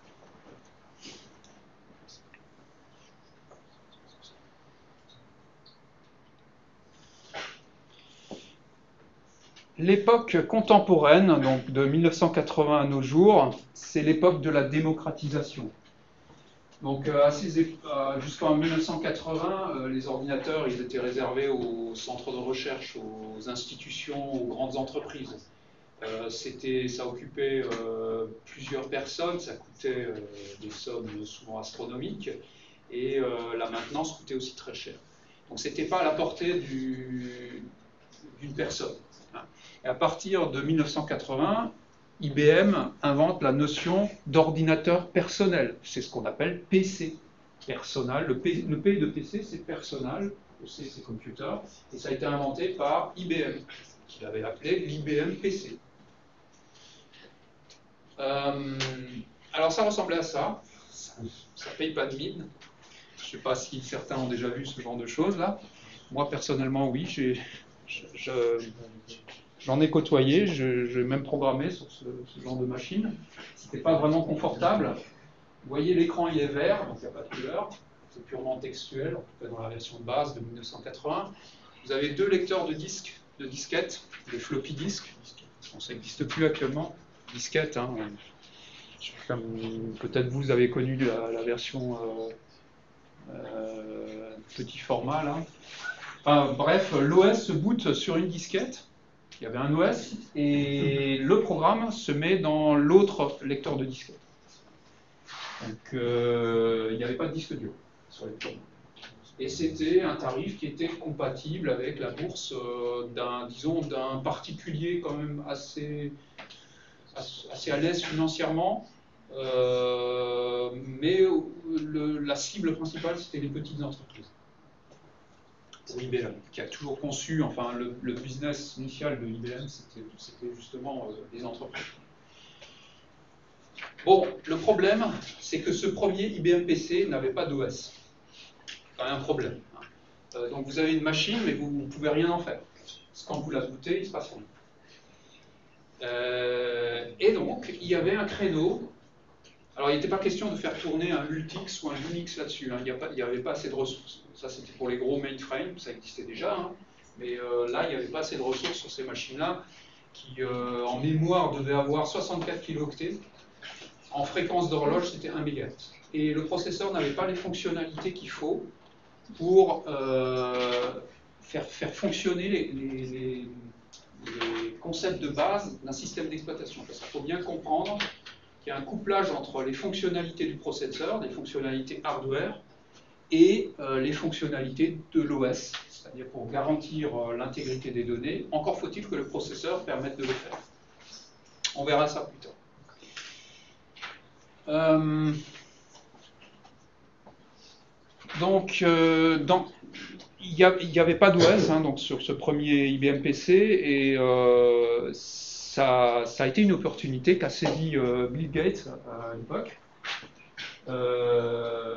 L'époque contemporaine, donc de mille neuf cent quatre-vingts à nos jours, c'est l'époque de la démocratisation. Donc euh, euh, jusqu'en mille neuf cent quatre-vingts, euh, les ordinateurs ils étaient réservés aux centres de recherche, aux institutions, aux grandes entreprises. Euh, ça occupait euh, plusieurs personnes, ça coûtait euh, des sommes souvent astronomiques, et euh, la maintenance coûtait aussi très cher. Donc c'était pas à la portée d'une personne. Et à partir de mille neuf cent quatre-vingts, I B M invente la notion d'ordinateur personnel. C'est ce qu'on appelle P C, personnel. Le P, le P de P C, c'est personnel, le C, c'est computer, et ça a été inventé par I B M, qui l'avait appelé l'I B M P C. Euh, alors ça ressemblait à ça, ça ne paye pas de mine. Je ne sais pas si certains ont déjà vu ce genre de choses là. Moi personnellement, oui, j'ai... J'en ai côtoyé, j'ai même programmé sur ce, ce genre de machine. C'était pas vraiment confortable. Vous voyez, l'écran il est vert, donc il n'y a pas de couleur. C'est purement textuel, en tout cas dans la version de base de mille neuf cent quatre-vingts. Vous avez deux lecteurs de disques, de disquettes, des floppy disks. Bon, ça n'existe plus actuellement. Disquettes, hein. Peut-être vous avez connu la, la version euh, euh, petit format là. Enfin, bref, l'O S se boot sur une disquette. Il y avait un O S et le programme se met dans l'autre lecteur de disquette. Donc euh, il n'y avait pas de disque dur sur les programmes. Et c'était un tarif qui était compatible avec la bourse euh, d'un, disons, d'un particulier quand même assez, assez à l'aise financièrement. Euh, mais le, la cible principale, c'était les petites entreprises. Pour I B M, qui a toujours conçu, enfin le, le business initial de I B M, c'était justement euh, les entreprises. Bon, le problème, c'est que ce premier I B M P C n'avait pas d'O S. C'est quand même un problème. Hein. Euh, donc vous avez une machine, mais vous ne pouvez rien en faire. Parce que quand vous la bootez, il ne se passe rien. Euh, et donc, il y avait un créneau. Alors, il n'était pas question de faire tourner un Multics ou un Unix là-dessus. Hein. Il n'y avait pas assez de ressources. Ça, c'était pour les gros mainframes, ça existait déjà. Hein. Mais euh, là, il n'y avait pas assez de ressources sur ces machines-là, qui, euh, en mémoire, devaient avoir soixante-quatre kilooctets. En fréquence d'horloge, c'était un mégahertz. Et le processeur n'avait pas les fonctionnalités qu'il faut pour euh, faire, faire fonctionner les, les, les, les concepts de base d'un système d'exploitation. Parce qu'il faut bien comprendre qu'il y a un couplage entre les fonctionnalités du processeur, les fonctionnalités hardware, et euh, les fonctionnalités de l'O S, c'est-à-dire pour garantir euh, l'intégrité des données, encore faut-il que le processeur permette de le faire. On verra ça plus tard. Euh, donc, euh, dans, il n'y avait pas d'O S hein, donc sur ce premier I B M P C, et euh, ça, ça a été une opportunité qu'a saisi euh, Bill Gates à l'époque. Euh,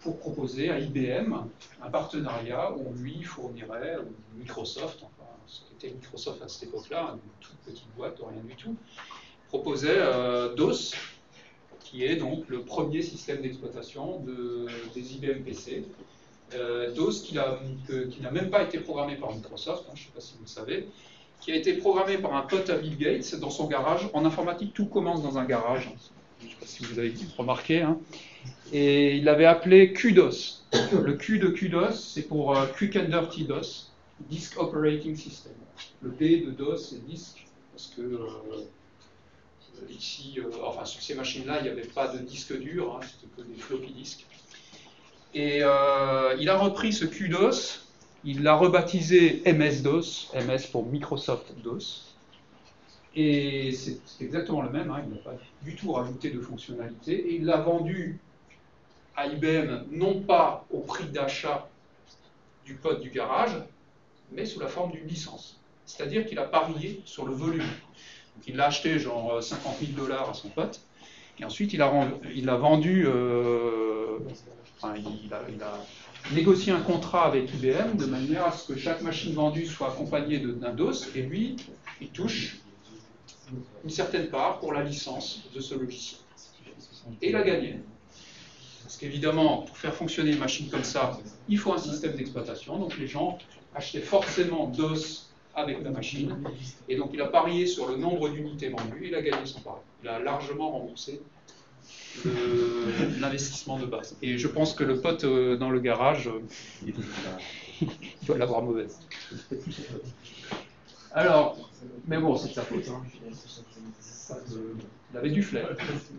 pour proposer à I B M un partenariat où on lui fournirait, ou Microsoft, enfin ce qu'était Microsoft à cette époque-là, une toute petite boîte, rien du tout, proposait euh, DOS, qui est donc le premier système d'exploitation de, des I B M P C. Euh, DOS qui n'a même pas été programmé par Microsoft, hein, je ne sais pas si vous le savez, qui a été programmé par un pote à Bill Gates dans son garage. En informatique, tout commence dans un garage. Je ne sais pas si vous avez remarqué. Hein. Et il l'avait appelé Q DOS. Le Q de Q DOS, c'est pour uh, Quick and Dirty DOS, Disk Operating System. Le D de DOS, c'est disk, parce que euh, ici, euh, enfin sur ces machines-là, il n'y avait pas de disque dur, hein, c'était que des floppy disks. Et euh, il a repris ce Q DOS. Il l'a rebaptisé M S-DOS, M S pour Microsoft DOS. Et c'est exactement le même, hein, il n'a pas du tout rajouté de fonctionnalité. Et il l'a vendu à I B M, non pas au prix d'achat du pote du garage, mais sous la forme d'une licence. C'est-à-dire qu'il a parié sur le volume. Donc il l'a acheté genre cinquante mille dollars à son pote, et ensuite il a, il a vendu... Euh, enfin, il a, il a négocier un contrat avec I B M de manière à ce que chaque machine vendue soit accompagnée d'un DOS, et lui, il touche une certaine part pour la licence de ce logiciel. Et il a gagné. Parce qu'évidemment, pour faire fonctionner une machine comme ça, il faut un système d'exploitation, donc les gens achetaient forcément DOS avec la machine, et donc il a parié sur le nombre d'unités vendues, et il a gagné son pari. Il a largement remboursé l'investissement de base. Et je pense que le pote euh, dans le garage, euh, il doit l'avoir mauvaise. Alors, mais bon, c'est de sa faute. Hein. Il avait du flair.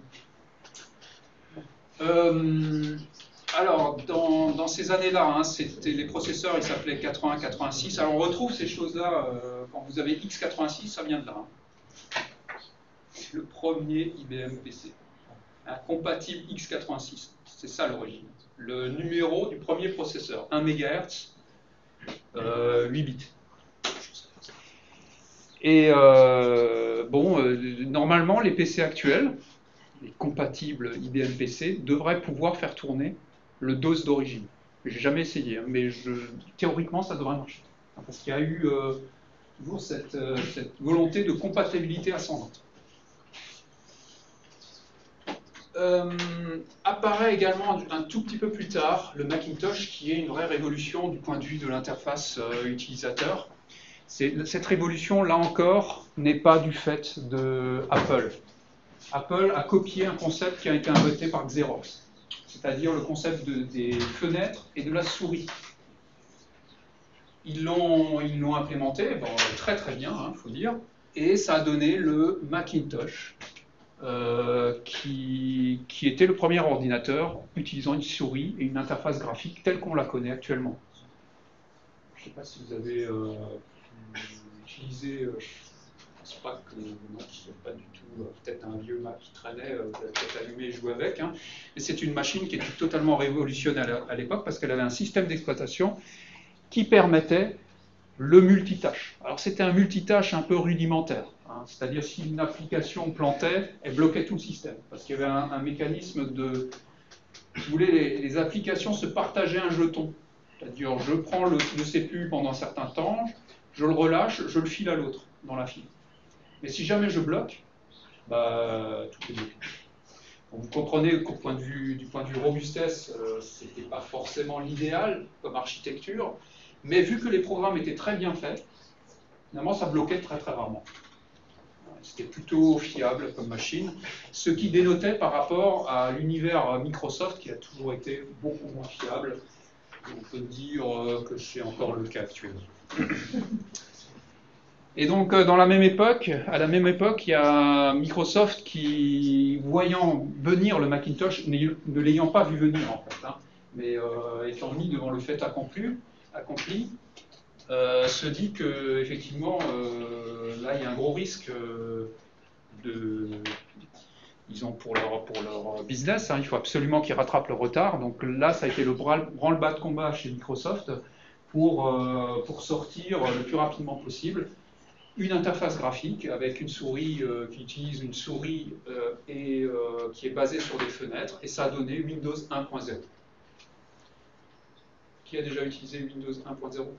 Euh, alors, dans, dans ces années-là, hein, c'était les processeurs, ils s'appelaient quatre-vingts quatre-vingt-six. Alors, on retrouve ces choses-là, euh, quand vous avez X quatre-vingt-six, ça vient de là. Hein. C'est le premier I B M P C. Un compatible X quatre-vingt-six, c'est ça l'origine. Le numéro du premier processeur, un mégahertz, euh, huit bits. Et euh, bon, euh, normalement, les P C actuels, les compatibles I B M P C, devraient pouvoir faire tourner le DOS d'origine. J'ai jamais essayé, hein, mais je, théoriquement, ça devrait marcher. Parce qu'il y a eu euh, toujours cette, euh, cette volonté de compatibilité ascendante. Euh, apparaît également un tout petit peu plus tard le Macintosh, qui est une vraie révolution du point de vue de l'interface euh, utilisateur. Cette révolution, là encore, n'est pas du fait de Apple. Apple a copié un concept qui a été inventé par Xerox, c'est-à-dire le concept de, des fenêtres et de la souris. Ils l'ont ils l'ont implémenté, bon, très très bien, il hein, faut dire, et ça a donné le Macintosh, Euh, qui, qui était le premier ordinateur utilisant une souris et une interface graphique telle qu'on la connaît actuellement. Je ne sais pas si vous avez euh, utilisé, euh, je ne pense pas que le Mac soit pas du tout, euh, peut-être un vieux Mac qui traînait, euh, vous avez peut-être allumé et joué avec, hein, mais c'est une machine qui était totalement révolutionnaire à l'époque parce qu'elle avait un système d'exploitation qui permettait le multitâche. Alors c'était un multitâche un peu rudimentaire. Hein, c'est-à-dire si une application plantait, elle bloquait tout le système, parce qu'il y avait un, un mécanisme de... Si vous voulez, les, les applications se partageaient un jeton. C'est-à-dire, je prends le, le C P U pendant un certain temps, je le relâche, je le file à l'autre dans la file. Mais si jamais je bloque, bah, tout est bloqué. Donc, vous comprenez qu'au point de vue, du point de vue robustesse, euh, ce n'était pas forcément l'idéal comme architecture, mais vu que les programmes étaient très bien faits, finalement, ça bloquait très très rarement. C'était plutôt fiable comme machine, ce qui dénotait par rapport à l'univers Microsoft qui a toujours été beaucoup moins fiable. On peut dire que c'est encore le cas actuel. Et donc, dans la même époque, à la même époque, il y a Microsoft qui, voyant venir le Macintosh, ne l'ayant pas vu venir en fait, hein, mais euh, étant mis devant le fait accompli, accompli Euh, se dit que effectivement euh, là il y a un gros risque euh, de, disons pour leur, pour leur business, hein, il faut absolument qu'ils rattrapent le retard. Donc là ça a été le branle-bas de combat chez Microsoft pour, euh, pour sortir le plus rapidement possible une interface graphique avec une souris euh, qui utilise une souris euh, et euh, qui est basée sur des fenêtres, et ça a donné Windows un point zéro. Qui a déjà utilisé Windows un point zéro?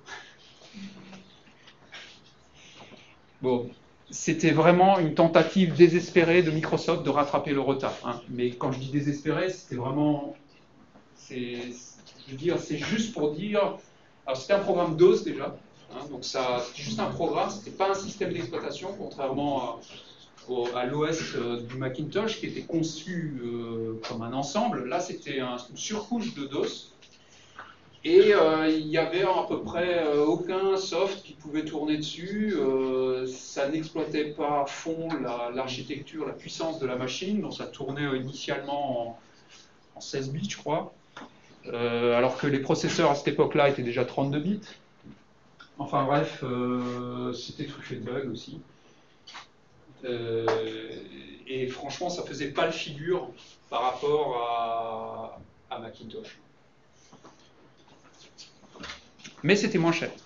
Bon, c'était vraiment une tentative désespérée de Microsoft de rattraper le retard. Hein. Mais quand je dis désespéré, c'était vraiment... Je veux dire, c'est juste pour dire... Alors, c'était un programme DOS déjà. Hein, donc, ça, c'était juste un programme, c'était pas un système d'exploitation, contrairement à... à l'O S euh, du Macintosh qui était conçu euh, comme un ensemble. Là, c'était un, une surcouche de DOS. Et euh, il n'y avait à peu près euh, aucun soft qui pouvait tourner dessus. Euh, ça n'exploitait pas à fond l'architecture, la, la puissance de la machine. Donc ça tournait initialement en, en seize bits, je crois. Euh, alors que les processeurs à cette époque-là étaient déjà trente-deux bits. Enfin bref, euh, c'était truffé de bugs aussi. Euh, et franchement, ça faisait pas le figure par rapport à, à Macintosh. Mais c'était moins cher.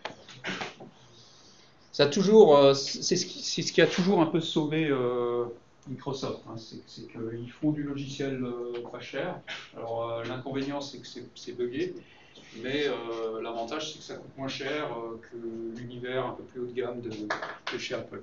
Ça a toujours, euh, c'est ce, ce qui a toujours un peu sauvé euh, Microsoft. Hein, c'est qu'ils font du logiciel euh, pas cher. Alors euh, l'inconvénient, c'est que c'est buggé. Mais euh, l'avantage, c'est que ça coûte moins cher euh, que l'univers un peu plus haut de gamme de, de chez Apple.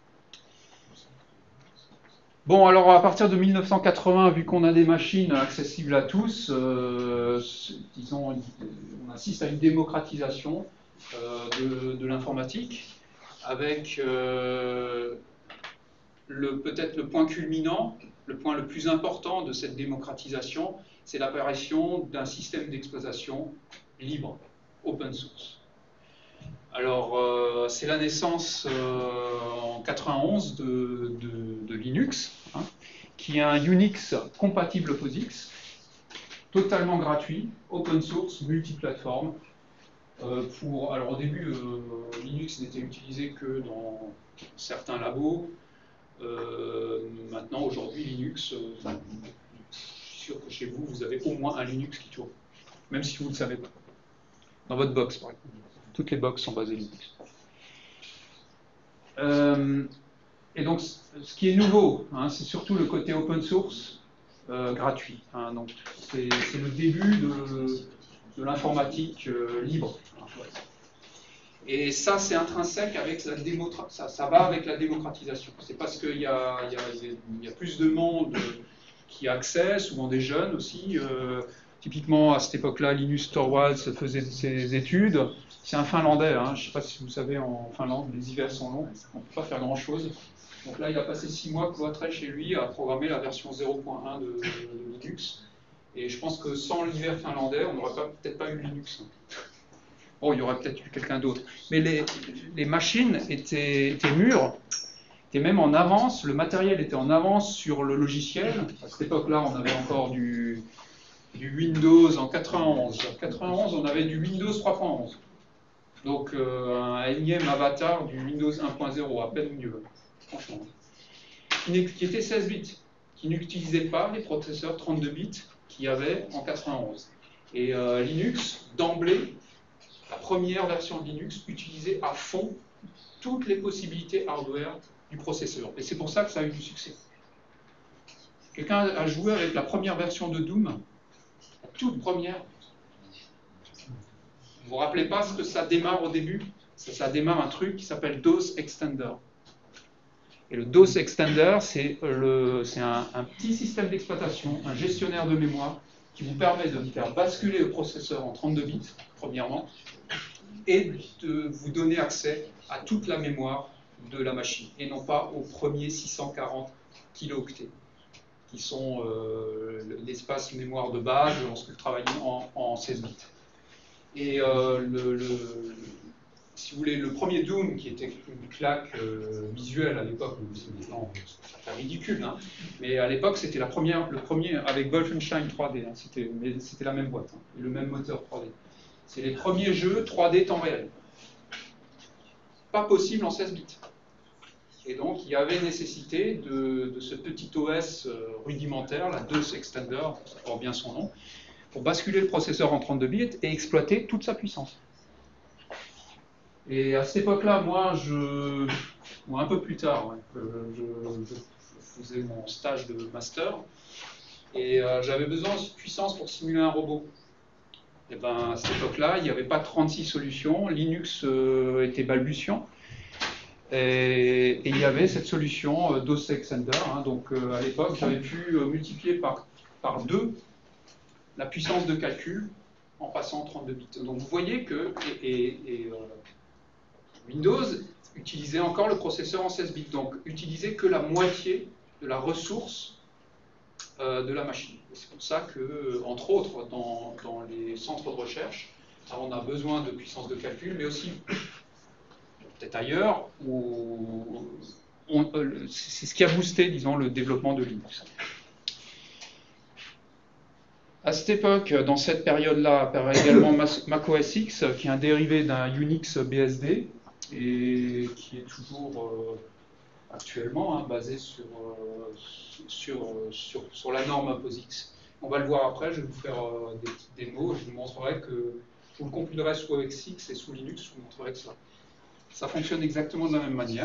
Bon, alors à partir de mille neuf cent quatre-vingts, vu qu'on a des machines accessibles à tous, euh, disons, on assiste à une démocratisation euh, de, de l'informatique, avec euh, peut-être le point culminant, le point le plus important de cette démocratisation, c'est l'apparition d'un système d'exploitation libre, open source. Alors, euh, c'est la naissance euh, en quatre-vingt-onze de, de, de Linux, hein, qui est un Unix compatible POSIX, totalement gratuit, open source, multiplateforme. Euh, pour, alors au début, euh, Linux n'était utilisé que dans certains labos. Euh, maintenant, aujourd'hui, Linux, euh, je suis sûr que chez vous, vous avez au moins un Linux qui tourne, même si vous ne le savez pas. Dans votre box, par exemple. Toutes les box sont basées Linux. Euh, et donc, ce qui est nouveau, hein, c'est surtout le côté open source euh, gratuit. Hein, donc, c'est le début de, de l'informatique euh, libre. Hein, ouais. Et ça, c'est intrinsèque avec la démocratisation. Ça, ça va avec la démocratisation. C'est parce qu'il y, y, y a plus de monde qui a accès, souvent des jeunes aussi. Euh, typiquement, à cette époque-là, Linus Torvalds faisait ses études. C'est un Finlandais, hein. Je ne sais pas si vous savez, en Finlande, les hivers sont longs, on ne peut pas faire grand-chose. Donc là, il a passé six mois cloîtré chez lui à programmer la version zéro point un de, de Linux. Et je pense que sans l'hiver finlandais, on n'aurait peut-être pas eu Linux. Bon, il y aurait peut-être eu quelqu'un d'autre. Mais les, les machines étaient, étaient mûres, étaient même en avance, le matériel était en avance sur le logiciel. À cette époque-là, on avait encore du, du Windows en quatre-vingt-onze. En quatre-vingt-onze, on avait du Windows trois point onze. Donc euh, un énième avatar du Windows un point zéro, à peine mieux, franchement. Qui, qui était seize bits, qui n'utilisait pas les processeurs trente-deux bits qu'il y avait en quatre-vingt-onze. Et euh, Linux, d'emblée, la première version de Linux utilisait à fond toutes les possibilités hardware du processeur. Et c'est pour ça que ça a eu du succès. Quelqu'un a joué avec la première version de Doom, la toute première. Vous vous rappelez pas ce que ça démarre au début? ça, ça démarre un truc qui s'appelle DOS Extender. Et le DOS Extender, c'est un, un petit système d'exploitation, un gestionnaire de mémoire, qui vous permet de faire basculer le processeur en trente-deux bits, premièrement, et de vous donner accès à toute la mémoire de la machine, et non pas aux premiers six cent quarante kilooctets, qui sont euh, l'espace mémoire de base lorsque vous travaillez en, en seize bits. Et euh, le, le, si vous voulez, le premier Doom, qui était une claque euh, visuelle à l'époque, maintenant c'est ridicule, hein, mais à l'époque c'était la première, le premier avec Wolfenstein trois D, hein, c'était la même boîte, hein, et le même moteur trois D. C'est les premiers jeux trois D temps réel. Pas possible en seize bits. Et donc il y avait nécessité de, de ce petit O S rudimentaire, la DOS Extender, ça porte bien son nom, pour basculer le processeur en trente-deux bits et exploiter toute sa puissance. Et à cette époque-là, moi, je, ou un peu plus tard, ouais, je, je, je faisais mon stage de master, et euh, j'avais besoin de puissance pour simuler un robot. Et ben, à cette époque-là, il n'y avait pas trente-six solutions, Linux euh, était balbutiant, et, et il y avait cette solution euh, D O S Extender. Hein, donc euh, à l'époque, j'avais pu euh, multiplier par, par deux la puissance de calcul en passant en trente-deux bits. Donc vous voyez que et, et, et, euh, Windows utilisait encore le processeur en seize bits, donc utilisait que la moitié de la ressource euh, de la machine. C'est pour ça que, entre autres, dans, dans les centres de recherche, on a besoin de puissance de calcul, mais aussi peut-être ailleurs, où euh, c'est ce qui a boosté, disons, le développement de Linux. À cette époque, dans cette période-là, apparaît également macOS X, qui est un dérivé d'un Unix B S D, et qui est toujours euh, actuellement hein, basé sur, euh, sur, sur, sur la norme POSIX. On va le voir après, je vais vous faire euh, des petites démos, je vous montrerai que je vous le compilerai sous O S X et sous Linux, je vous montrerai que ça, ça fonctionne exactement de la même manière.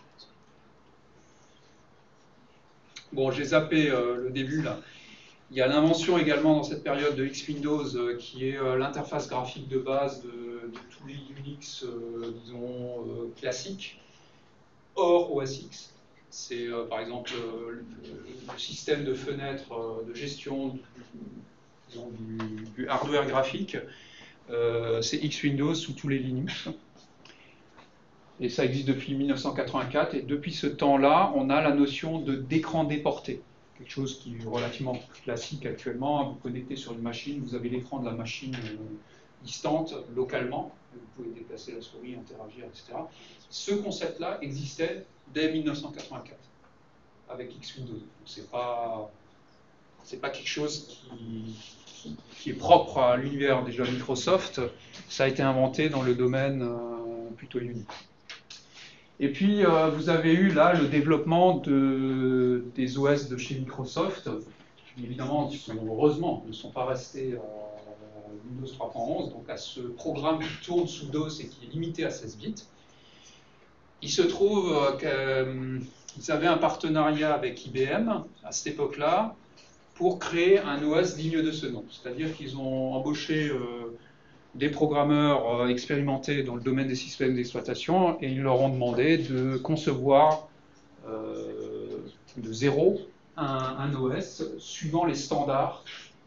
Bon, j'ai zappé euh, le début là. Il y a l'invention également dans cette période de X-Windows euh, qui est euh, l'interface graphique de base de, de tous les Unix, euh, disons, euh, classiques, hors O S X. C'est euh, par exemple euh, le, le système de fenêtres euh, de gestion du, disons, du, du hardware graphique. Euh, c'est X-Windows sous tous les Linux. Et ça existe depuis mille neuf cent quatre-vingt-quatre. Et depuis ce temps-là, on a la notion de d'écran déporté. Quelque chose qui est relativement classique actuellement. Vous connectez sur une machine, vous avez l'écran de la machine euh, distante, localement. Vous pouvez déplacer la souris, interagir, et cetera. Ce concept-là existait dès mille neuf cent quatre-vingt-quatre, avec X-Windows. C'est pas, c'est pas quelque chose qui, qui, qui est propre à l'univers déjà Microsoft. Ça a été inventé dans le domaine euh, plutôt Unix. Et puis, euh, vous avez eu là le développement de, des O S de chez Microsoft, qui évidemment, heureusement, ne sont pas restés à Windows trois point onze, donc à ce programme qui tourne sous DOS et qui est limité à seize bits. Il se trouve qu'ils avaient un partenariat avec I B M à cette époque-là pour créer un O S digne de ce nom. C'est-à-dire qu'ils ont embauché euh, des programmeurs euh, expérimentés dans le domaine des systèmes d'exploitation et ils leur ont demandé de concevoir euh, de zéro un, un O S suivant les standards,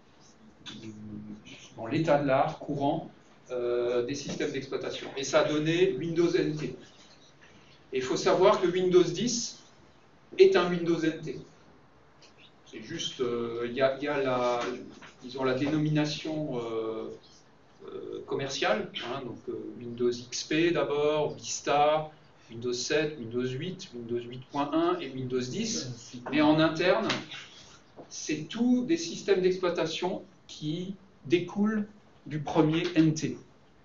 suivant l'état de l'art courant euh, des systèmes d'exploitation. Et ça a donné Windows N T. Et il faut savoir que Windows dix est un Windows N T. C'est juste, il euh, y, y a la, disons, la dénomination euh, euh, commerciale, hein, donc euh, Windows X P d'abord, Vista, Windows sept, Windows huit, Windows huit point un et Windows dix. Mais en interne, c'est tous des systèmes d'exploitation qui découlent du premier N T.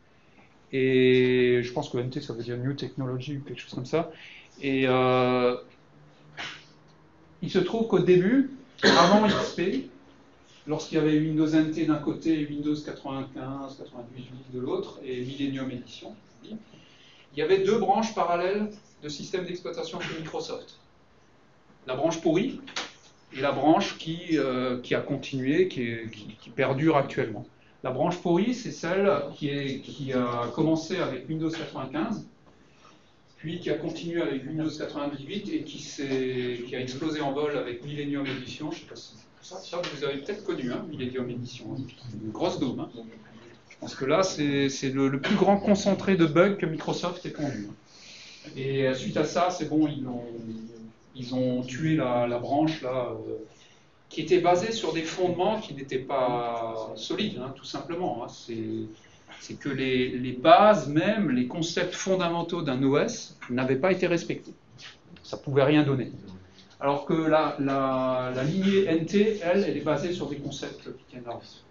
Et je pense que N T, ça veut dire New Technology ou quelque chose comme ça. Et euh, il se trouve qu'au début, avant X P, lorsqu'il y avait Windows N T d'un côté et Windows quatre-vingt-quinze, quatre-vingt-dix-huit de l'autre, et Millennium Edition, il y avait deux branches parallèles de systèmes d'exploitation chez Microsoft. La branche pourrie et la branche qui, euh, qui a continué, qui, est, qui, qui perdure actuellement. La branche pourrie, c'est celle qui, est, qui a commencé avec Windows quatre-vingt-quinze, puis qui a continué avec Windows quatre-vingt-dix-huit et qui, qui a explosé en vol avec Millennium Edition. Je sais pas si ça, ça vous avez peut-être connu, hein, Millennium Edition, une grosse dôme. Hein. Je pense que là, c'est le, le plus grand concentré de bugs que Microsoft ait pondu. Et suite à ça, c'est bon, ils ont, ils ont tué la, la branche là. Euh, qui était basé sur des fondements qui n'étaient pas solides, hein, tout simplement. Hein. C'est que les, les bases même, les concepts fondamentaux d'un O S n'avaient pas été respectés. Ça ne pouvait rien donner. Alors que la, la, la lignée N T, elle, elle est basée sur des concepts qui tiennent la route.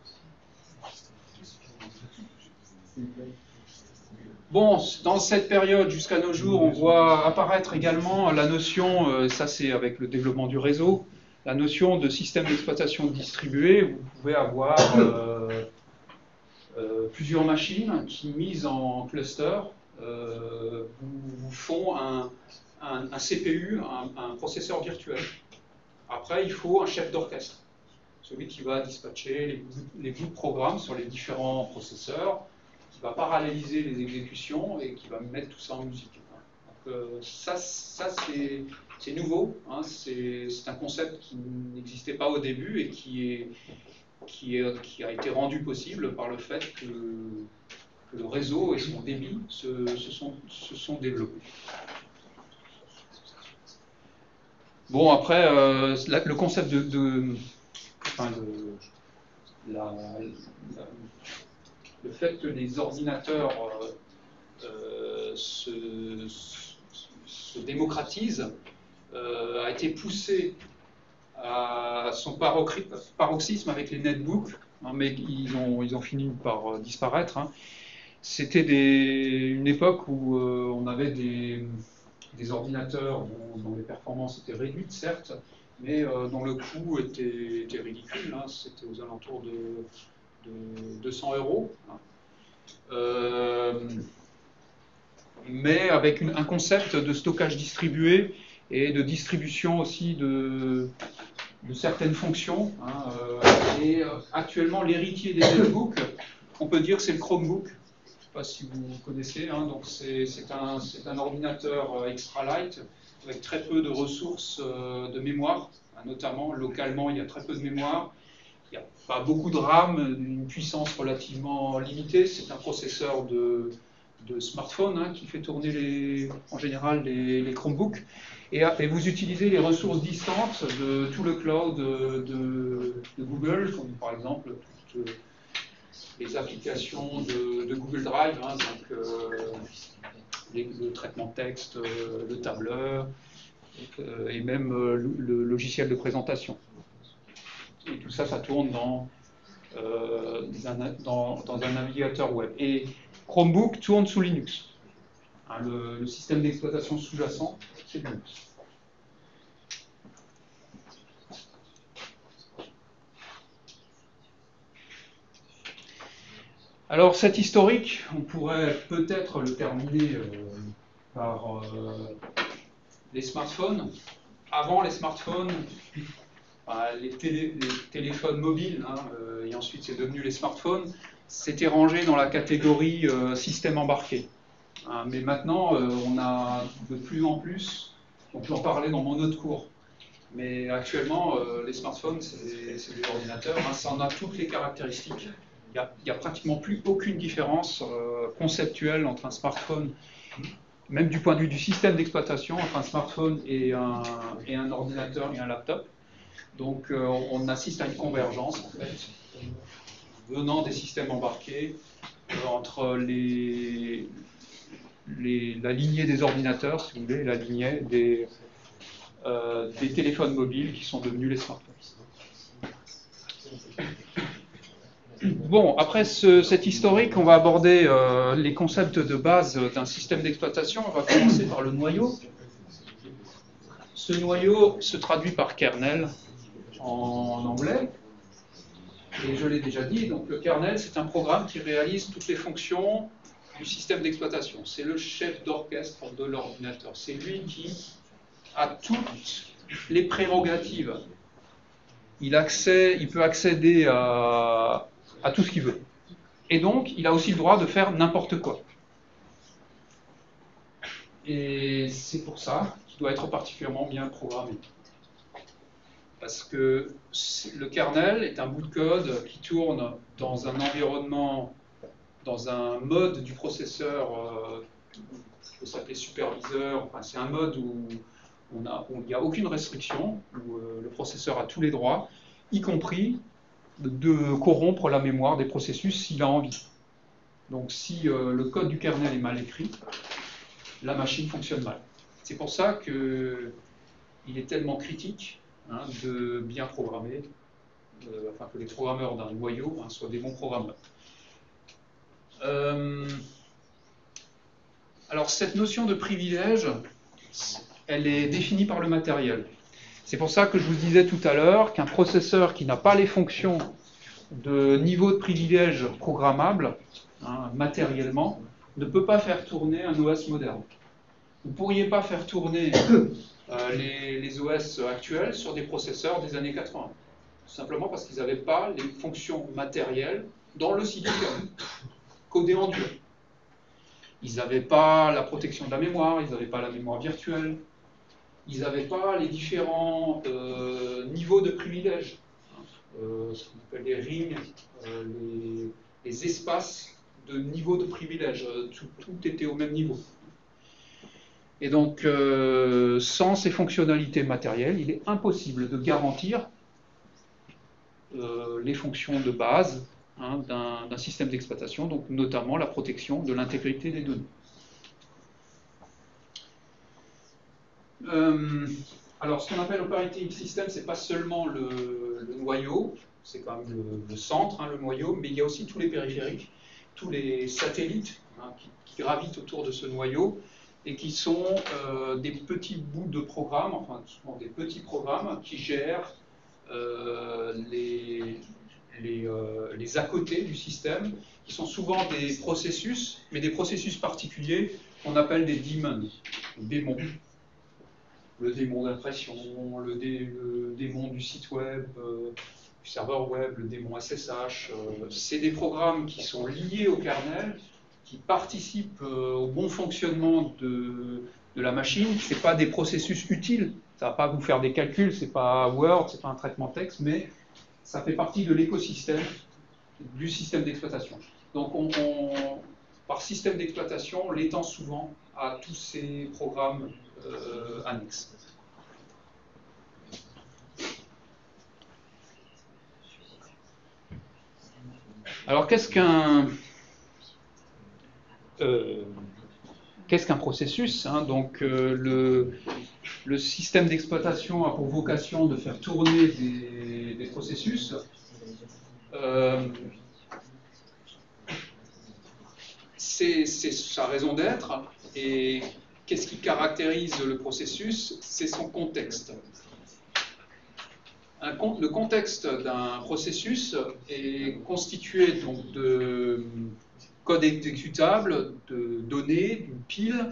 Bon, dans cette période, jusqu'à nos jours, on voit apparaître également la notion, euh, ça c'est avec le développement du réseau, la notion de système d'exploitation distribué. Vous pouvez avoir euh, euh, plusieurs machines qui, mises en cluster, euh, vous, vous font un, un, un C P U, un, un processeur virtuel. Après, il faut un chef d'orchestre. celui qui va dispatcher les, les bouts de programme sur les différents processeurs, qui va paralléliser les exécutions et qui va mettre tout ça en musique. Donc, euh, ça, ça c'est nouveau, hein, c'est un concept qui n'existait pas au début et qui, est, qui, est, qui a été rendu possible par le fait que, que le réseau et son débit se, se, sont, se sont développés. Bon, après, euh, la, le concept de, de, enfin de la, la, le fait que les ordinateurs euh, euh, se, se démocratisent euh, a été poussé à son paroxysme avec les netbooks, hein, mais ils ont, ils ont fini par disparaître. Hein. C'était une époque où euh, on avait des, des ordinateurs dont, dont les performances étaient réduites, certes, mais euh, dont le coût était, était ridicule. Hein. C'était aux alentours de, de deux cents euros. Hein. Euh, mais avec une, un concept de stockage distribué et de distribution aussi de, de certaines fonctions. Hein, euh, et euh, actuellement, l'héritier des netbooks, on peut dire que c'est le Chromebook. Je ne sais pas si vous connaissez. Hein, donc c'est un, un ordinateur extra light avec très peu de ressources euh, de mémoire. Hein, notamment, localement, il y a très peu de mémoire. Il n'y a pas beaucoup de RAM, une puissance relativement limitée. C'est un processeur de, de smartphone hein, qui fait tourner les, en général les, les Chromebooks. Et, et vous utilisez les ressources distantes de tout le cloud de, de, de Google, comme par exemple toutes les applications de, de Google Drive, hein, donc euh, les, le traitement de texte, euh, le tableur, euh, et même euh, le, le logiciel de présentation. Et tout ça, ça tourne dans, euh, un, dans, dans un navigateur web. Et Chromebook tourne sous Linux. Hein, le, le système d'exploitation sous-jacent, c'est Linux. Alors cet historique, on pourrait peut-être le terminer euh, par euh, les smartphones. Avant les smartphones, Les, télé, les téléphones mobiles, hein, euh, et ensuite c'est devenu les smartphones, c'était rangé dans la catégorie euh, système embarqué. Hein, mais maintenant, euh, on a de plus en plus, on peut en parler dans mon autre cours, mais actuellement, euh, les smartphones, c'est des, des ordinateurs, hein, ça en a toutes les caractéristiques. Il n'y a, a pratiquement plus aucune différence euh, conceptuelle entre un smartphone, même du point de vue du système d'exploitation, entre un smartphone et un, et un ordinateur et un laptop. Donc euh, on assiste à une convergence en fait, venant des systèmes embarqués euh, entre les, les, la lignée des ordinateurs, si vous voulez, et la lignée des, euh, des téléphones mobiles qui sont devenus les smartphones. Bon, après ce, cet historique, on va aborder euh, les concepts de base d'un système d'exploitation. On va commencer par le noyau. Ce noyau se traduit par kernel en anglais, et je l'ai déjà dit, donc le kernel c'est un programme qui réalise toutes les fonctions du système d'exploitation. C'est le chef d'orchestre de l'ordinateur, c'est lui qui a toutes les prérogatives. Il, accède, il peut accéder à, à tout ce qu'il veut. Et donc il a aussi le droit de faire n'importe quoi. Et c'est pour ça qu'il doit être particulièrement bien programmé. Parce que le kernel est un bout de code qui tourne dans un environnement, dans un mode du processeur, euh, qui peut s'appeler superviseur. Enfin, c'est un mode où on a, où il n'y a aucune restriction, où euh, le processeur a tous les droits, y compris de, de corrompre la mémoire des processus s'il a envie. Donc si euh, le code du kernel est mal écrit, la machine fonctionne mal. C'est pour ça qu'il est tellement critique Hein, de bien programmer, euh, enfin que les programmeurs d'un noyau hein, soient des bons programmeurs. Euh, alors cette notion de privilège, elle est définie par le matériel. C'est pour ça que je vous disais tout à l'heure qu'un processeur qui n'a pas les fonctions de niveau de privilège programmable, hein, matériellement, ne peut pas faire tourner un O S moderne. Vous ne pourriez pas faire tourner Euh, les, les O S actuels sur des processeurs des années quatre-vingts. simplement parce qu'ils n'avaient pas les fonctions matérielles dans le Citizen, codées en dur. Ils n'avaient pas la protection de la mémoire, ils n'avaient pas la mémoire virtuelle, ils n'avaient pas les différents euh, niveaux de privilèges, euh, ce qu'on appelle les rings, euh, les, les espaces de niveau de privilèges, tout, tout était au même niveau. Et donc, euh, sans ces fonctionnalités matérielles, il est impossible de garantir euh, les fonctions de base hein, d'un système d'exploitation, donc notamment la protection de l'intégrité des données. Euh, alors, ce qu'on appelle Operating System, ce n'est pas seulement le, le noyau, c'est quand même le, le centre, hein, le noyau, mais il y a aussi tous les périphériques, tous les satellites hein, qui, qui gravitent autour de ce noyau, et qui sont euh, des petits bouts de programmes, enfin souvent des petits programmes qui gèrent euh, les, les, euh, les à côté du système, qui sont souvent des processus, mais des processus particuliers qu'on appelle des daemons, démons. Le démon d'impression, le, dé, le démon du site web, euh, du serveur web, le démon S S H. Euh, c'est des programmes qui sont liés au kernel, qui participent euh, au bon fonctionnement de, de la machine. Ce n'est pas des processus utiles, ça ne va pas vous faire des calculs, ce n'est pas Word, ce n'est pas un traitement texte, mais ça fait partie de l'écosystème du système d'exploitation. Donc on, on, par système d'exploitation, on l'étend souvent à tous ces programmes euh, annexes. Alors qu'est-ce qu'un euh, qu'est-ce qu'un processus hein Donc euh, le, le système d'exploitation a pour vocation de faire tourner des, des processus. Euh, c'est sa raison d'être. Et qu'est-ce qui caractérise le processus? C'est son contexte. Un, le contexte d'un processus est constitué donc de code exécutable, de données, d'une pile,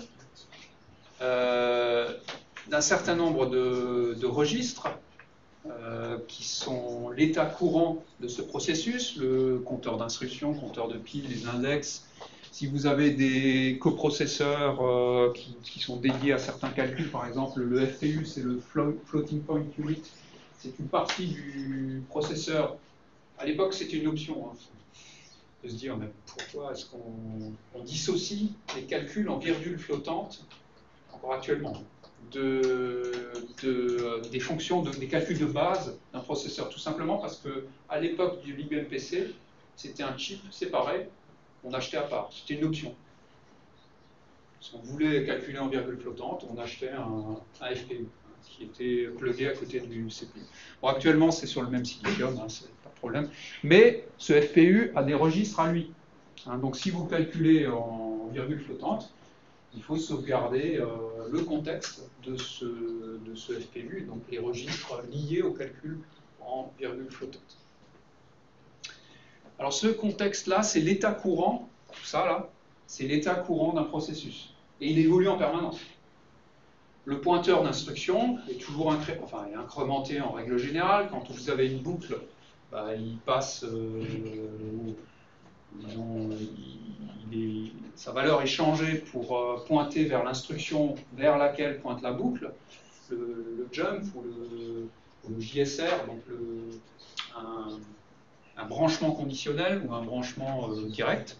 euh, d'un certain nombre de, de registres euh, qui sont l'état courant de ce processus, le compteur d'instructions, compteur de piles, les index. Si vous avez des coprocesseurs euh, qui, qui sont dédiés à certains calculs, par exemple le F P U, c'est le Floating Point Unit, c'est une partie du processeur. À l'époque, c'était une option. Hein. De se dire, mais pourquoi est-ce qu'on dissocie les calculs en virgule flottante, encore actuellement, de, de, des fonctions, de, des calculs de base d'un processeur? Tout simplement parce qu'à l'époque du I B M P C, c'était un chip séparé, on achetait à part, c'était une option. Si on voulait calculer en virgule flottante, on achetait un, un F P U qui était plugué à côté du C P U. Bon, actuellement, c'est sur le même silicium, hein, c'est pas de problème. Mais ce F P U a des registres à lui. Hein, donc, si vous calculez en virgule flottante, il faut sauvegarder euh, le contexte de ce, de ce F P U, donc les registres liés au calcul en virgule flottante. Alors, ce contexte-là, c'est l'état courant, tout ça là, c'est l'état courant d'un processus. Et il évolue en permanence. Le pointeur d'instruction est toujours incré... enfin, est incrémenté en règle générale. Quand vous avez une boucle, bah, il passe, euh, disons, il est... sa valeur est changée pour euh, pointer vers l'instruction vers laquelle pointe la boucle, le, le jump ou le, le J S R, donc le, un, un branchement conditionnel ou un branchement euh, direct.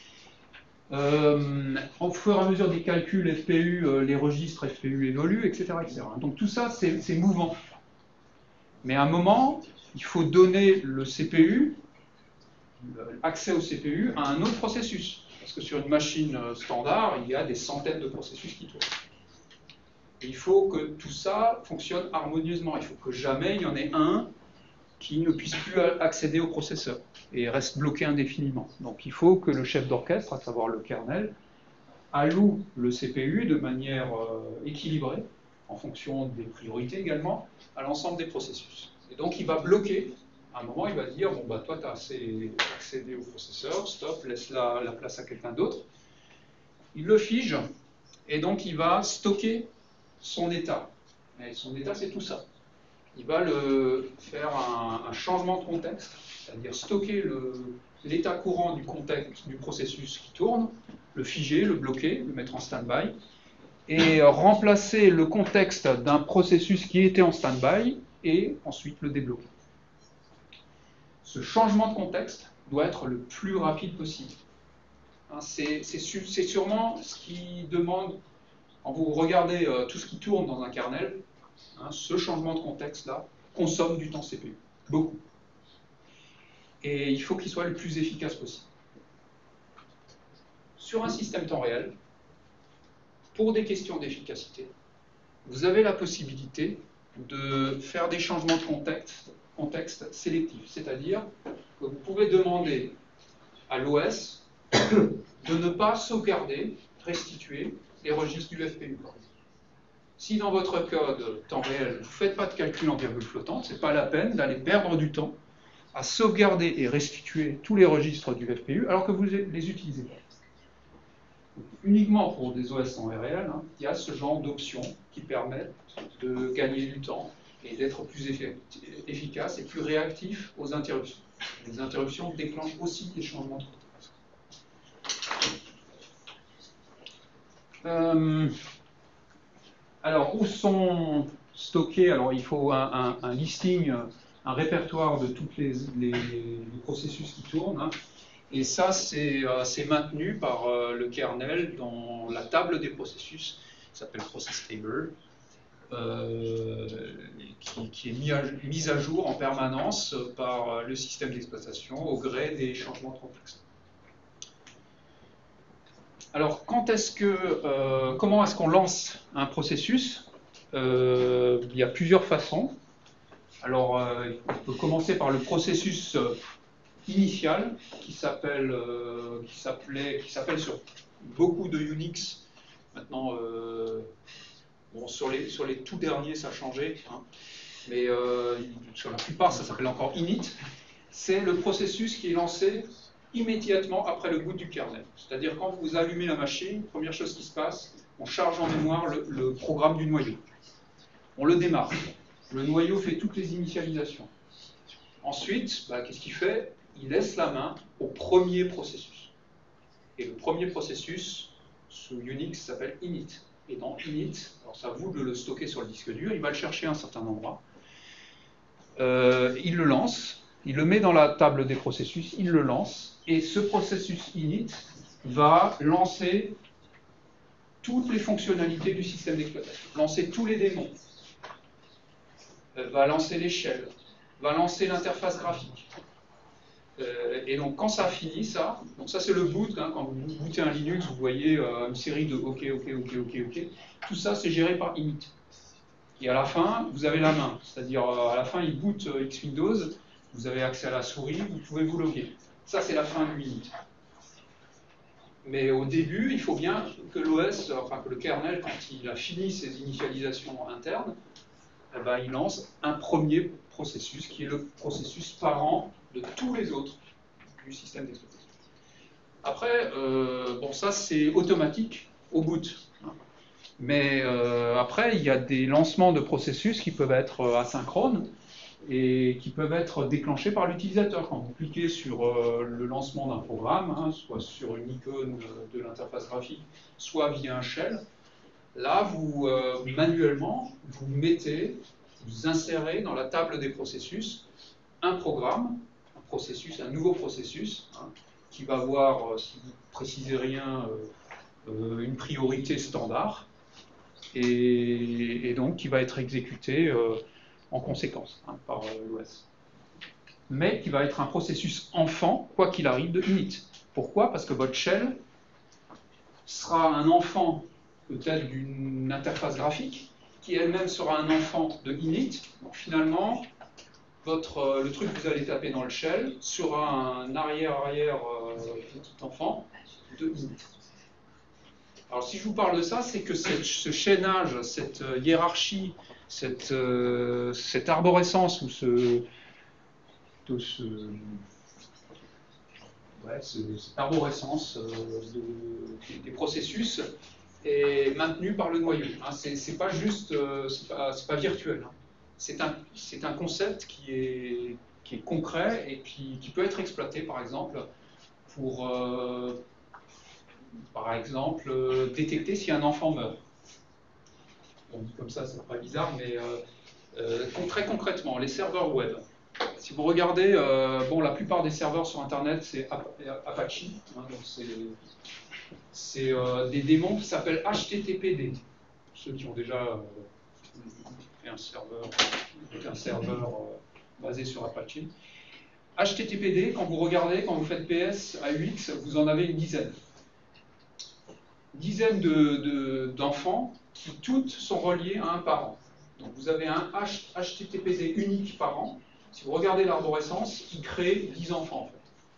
Euh, au fur et à mesure des calculs F P U, euh, les registres F P U évoluent, et cetera et cetera. Donc tout ça, c'est mouvant. Mais à un moment, il faut donner le C P U, l'accès au C P U, à un autre processus. Parce que sur une machine standard, il y a des centaines de processus qui tournent. Et il faut que tout ça fonctionne harmonieusement. Il faut que jamais il y en ait un qui ne puisse plus accéder au processeur et reste bloqué indéfiniment. Donc il faut que le chef d'orchestre, à savoir le kernel, alloue le C P U de manière euh, équilibrée, en fonction des priorités également, à l'ensemble des processus. Et donc il va bloquer, à un moment il va dire, bon bah toi tu as assez accédé au processeur, stop, laisse la, la place à quelqu'un d'autre. Il le fige, et donc il va stocker son état. Et son état c'est tout ça. il va le, faire un, un changement de contexte, c'est-à-dire stocker l'état courant du contexte du processus qui tourne, le figer, le bloquer, le mettre en stand-by, et remplacer le contexte d'un processus qui était en stand-by et ensuite le débloquer. Ce changement de contexte doit être le plus rapide possible. Hein, c'est sûrement ce qui demande, quand vous regardez euh, tout ce qui tourne dans un kernel, hein, ce changement de contexte-là consomme du temps C P U, beaucoup. Et il faut qu'il soit le plus efficace possible. Sur un système temps réel, pour des questions d'efficacité, vous avez la possibilité de faire des changements de contexte, contexte sélectifs. C'est-à-dire que vous pouvez demander à l'O S de ne pas sauvegarder, restituer les registres du F P U. Si dans votre code temps réel, vous ne faites pas de calcul en virgule flottante, ce n'est pas la peine d'aller perdre du temps à sauvegarder et restituer tous les registres du F P U alors que vous les utilisez. Uniquement pour des O S en temps réel, hein, il y a ce genre d'options qui permettent de gagner du temps et d'être plus efficace et plus réactif aux interruptions. Les interruptions déclenchent aussi des changements de contexte. Euh, alors, où sont stockés? Alors, il faut un, un, un listing, un répertoire de tous les, les, les processus qui tournent. Hein. Et ça, c'est euh, maintenu par euh, le kernel dans la table des processus, qui s'appelle Process Table, euh, qui, qui est mis à, mise à jour en permanence par le système d'exploitation au gré des changements de contexte. Alors, quand est-ce que, euh, comment est-ce qu'on lance un processus? euh, Il y a plusieurs façons. Alors, euh, on peut commencer par le processus initial qui s'appelle euh, qui s'appelait qui s'appelle sur beaucoup de Unix maintenant. Euh, bon, sur les sur les tout derniers ça a changé, hein, mais euh, sur la plupart ça s'appelle encore init. C'est le processus qui est lancé immédiatement après le boot du kernel. C'est-à-dire quand vous allumez la machine, première chose qui se passe, on charge en mémoire le, le programme du noyau. On le démarre. Le noyau fait toutes les initialisations. Ensuite, bah, qu'est-ce qu'il fait? Il laisse la main au premier processus. Et le premier processus, sous Unix, s'appelle init. Et dans init, alors ça vous de le stocker sur le disque dur, il va le chercher à un certain endroit. Euh, il le lance, il le met dans la table des processus, il le lance, et ce processus init va lancer toutes les fonctionnalités du système d'exploitation, lancer tous les démons, euh, va lancer les shells, va lancer l'interface graphique. Euh, et donc quand ça finit, ça, donc ça c'est le boot, hein, quand vous bootez un Linux, vous voyez euh, une série de OK, OK, OK, OK, OK, tout ça c'est géré par init. Et à la fin, vous avez la main, c'est-à-dire euh, à la fin il boot euh, X Windows, vous avez accès à la souris, vous pouvez vous loguer. Ça c'est la fin du init. Mais au début, il faut bien que l'O S, enfin que le kernel, quand il a fini ses initialisations internes, eh ben, il lance un premier processus qui est le processus parent de tous les autres du système d'exploitation. Après, euh, bon, ça c'est automatique au boot. Hein. Mais euh, après, il y a des lancements de processus qui peuvent être asynchrones et qui peuvent être déclenchés par l'utilisateur. Quand vous cliquez sur euh, le lancement d'un programme, hein, soit sur une icône de l'interface graphique, soit via un shell, là, vous, euh, manuellement, vous mettez, vous insérez dans la table des processus un programme, un processus, un nouveau processus, hein, qui va avoir, euh, si vous ne précisez rien, euh, euh, une priorité standard, et, et donc qui va être exécuté euh, en conséquence, hein, par euh, l'O S. Mais qui va être un processus enfant, quoi qu'il arrive, de init. Pourquoi? Parce que votre shell sera un enfant peut-être d'une interface graphique, qui elle-même sera un enfant de init. Donc finalement, votre, euh, le truc que vous allez taper dans le shell sera un arrière-arrière euh, petit enfant de init. Alors si je vous parle de ça, c'est que cette, ce chaînage, cette euh, hiérarchie, cette, euh, cette arborescence ou ce, de ce, ouais, ce, cette arborescence euh, de, des processus est maintenue par le noyau. Hein, c'est pas juste, euh, c'est pas, c'est pas virtuel. Hein. c'est un, c'est un concept qui est, qui est concret et qui, qui peut être exploité, par exemple, pour, euh, par exemple, euh, détecter si un enfant meurt. On dit comme ça, c'est pas bizarre, mais euh, euh, très concrètement, les serveurs web. Si vous regardez, euh, bon, la plupart des serveurs sur Internet, c'est Apache, hein, donc c'est euh, des démons qui s'appellent H T T P D. Ceux qui ont déjà euh, fait un serveur, un serveur euh, basé sur Apache. H T T P D, quand vous regardez, quand vous faites P S à U X, vous en avez une dizaine. Une dizaine d'enfants de, de, qui toutes sont reliées à un parent. Donc vous avez un H T T P D unique par an. Si vous regardez l'arborescence, il crée dix enfants en fait.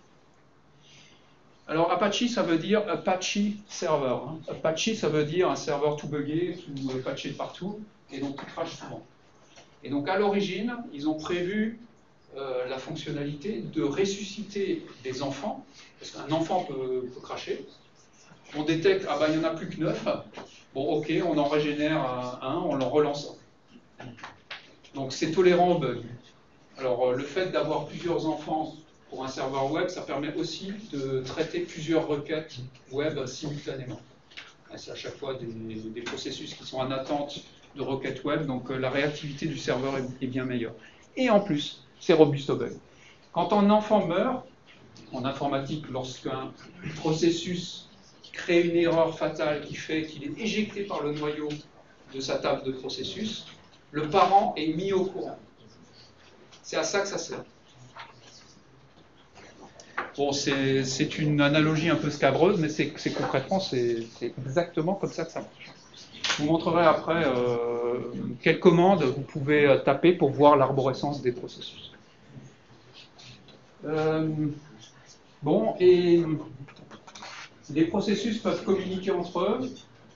Alors Apache, ça veut dire Apache Server. Hein. Apache, ça veut dire un serveur tout buggé, tout patché de partout, et donc qui crache souvent. Et donc à l'origine, ils ont prévu euh, la fonctionnalité de ressusciter des enfants, parce qu'un enfant peut, peut cracher. On détecte, ah ben il n'y en a plus que neuf. Bon ok, on en régénère un, on l'en relance un. Donc c'est tolérant au bug. Alors le fait d'avoir plusieurs enfants pour un serveur web, ça permet aussi de traiter plusieurs requêtes web simultanément. C'est à chaque fois des, des processus qui sont en attente de requêtes web, donc la réactivité du serveur est, est bien meilleure. Et en plus, c'est robuste au bug. Quand un enfant meurt, en informatique, lorsqu'un processus crée une erreur fatale qui fait qu'il est éjecté par le noyau de sa table de processus, le parent est mis au courant. C'est à ça que ça sert. Bon, c'est une analogie un peu scabreuse, mais c'est concrètement, c'est exactement comme ça que ça marche. Je vous montrerai après euh, quelles commandes vous pouvez taper pour voir l'arborescence des processus. Euh, bon, et les processus peuvent communiquer entre eux.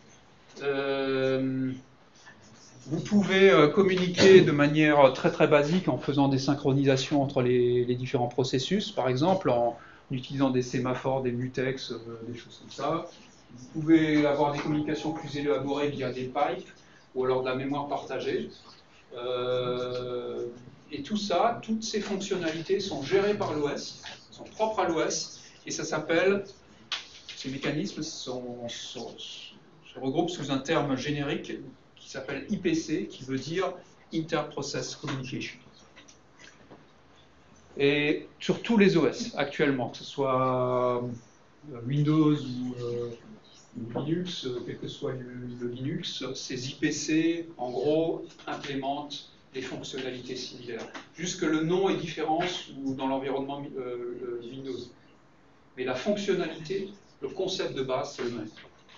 Euh, Vous pouvez euh, communiquer de manière très très basique en faisant des synchronisations entre les, les différents processus, par exemple en utilisant des sémaphores, des mutex, euh, des choses comme ça. Vous pouvez avoir des communications plus élaborées via des pipes ou alors de la mémoire partagée. Euh, et tout ça, toutes ces fonctionnalités sont gérées par l'O S, sont propres à l'O S, et ça s'appelle, ces mécanismes sont, sont, se regroupent sous un terme générique qui s'appelle I P C, qui veut dire Inter-Process Communication. Et sur tous les O S actuellement, que ce soit Windows ou, euh, ou Linux, quel que soit le, le Linux, ces I P C, en gros, implémentent des fonctionnalités similaires. Juste que le nom est différent sous, dans l'environnement euh, Windows. Mais la fonctionnalité, le concept de base, c'est le même.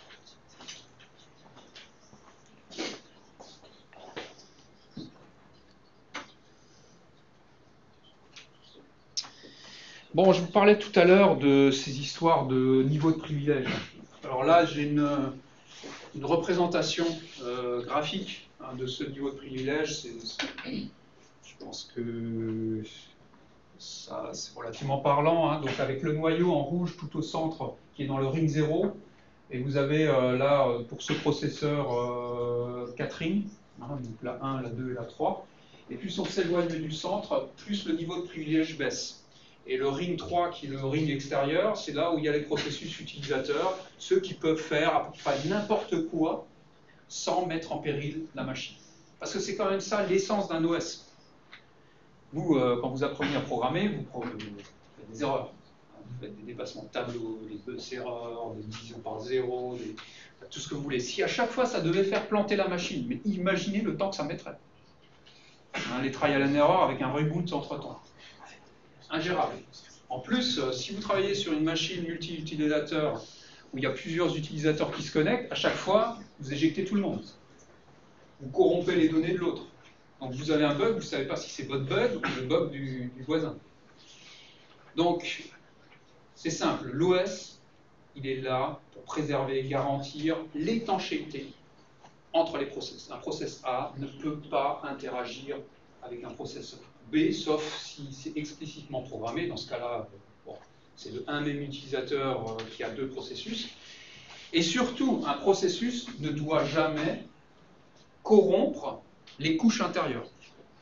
Bon, je vous parlais tout à l'heure de ces histoires de niveau de privilège. Alors là, j'ai une, une représentation euh, graphique hein, de ce niveau de privilège. Je pense que c'est relativement parlant. Hein. Donc avec le noyau en rouge tout au centre qui est dans le ring zéro. Et vous avez euh, là, pour ce processeur, euh, quatre rings. Hein, donc la un, la deux et la trois. Et plus on s'éloigne du centre, plus le niveau de privilège baisse. Et le ring trois, qui est le ring extérieur, c'est là où il y a les processus utilisateurs, ceux qui peuvent faire à peu près n'importe quoi sans mettre en péril la machine. Parce que c'est quand même ça l'essence d'un O S. Vous, euh, quand vous apprenez à programmer, vous, vous faites des erreurs. Vous faites des dépassements de tableau, des bus erreurs, des divisions par zéro, des... tout ce que vous voulez. Si à chaque fois ça devait faire planter la machine, mais imaginez le temps que ça mettrait. Hein, les trial and error avec un reboot entre-temps. Ingérable. En plus, euh, si vous travaillez sur une machine multi-utilisateur où il y a plusieurs utilisateurs qui se connectent, à chaque fois, vous éjectez tout le monde. Vous corrompez les données de l'autre. Donc vous avez un bug, vous ne savez pas si c'est votre bug ou le bug du, du voisin. Donc, c'est simple, l'O S, il est là pour préserver et garantir l'étanchéité entre les process. Un process A ne peut pas interagir avec un processeur B, sauf si c'est explicitement programmé. Dans ce cas-là, bon, c'est un même utilisateur euh, qui a deux processus. Et surtout, un processus ne doit jamais corrompre les couches intérieures.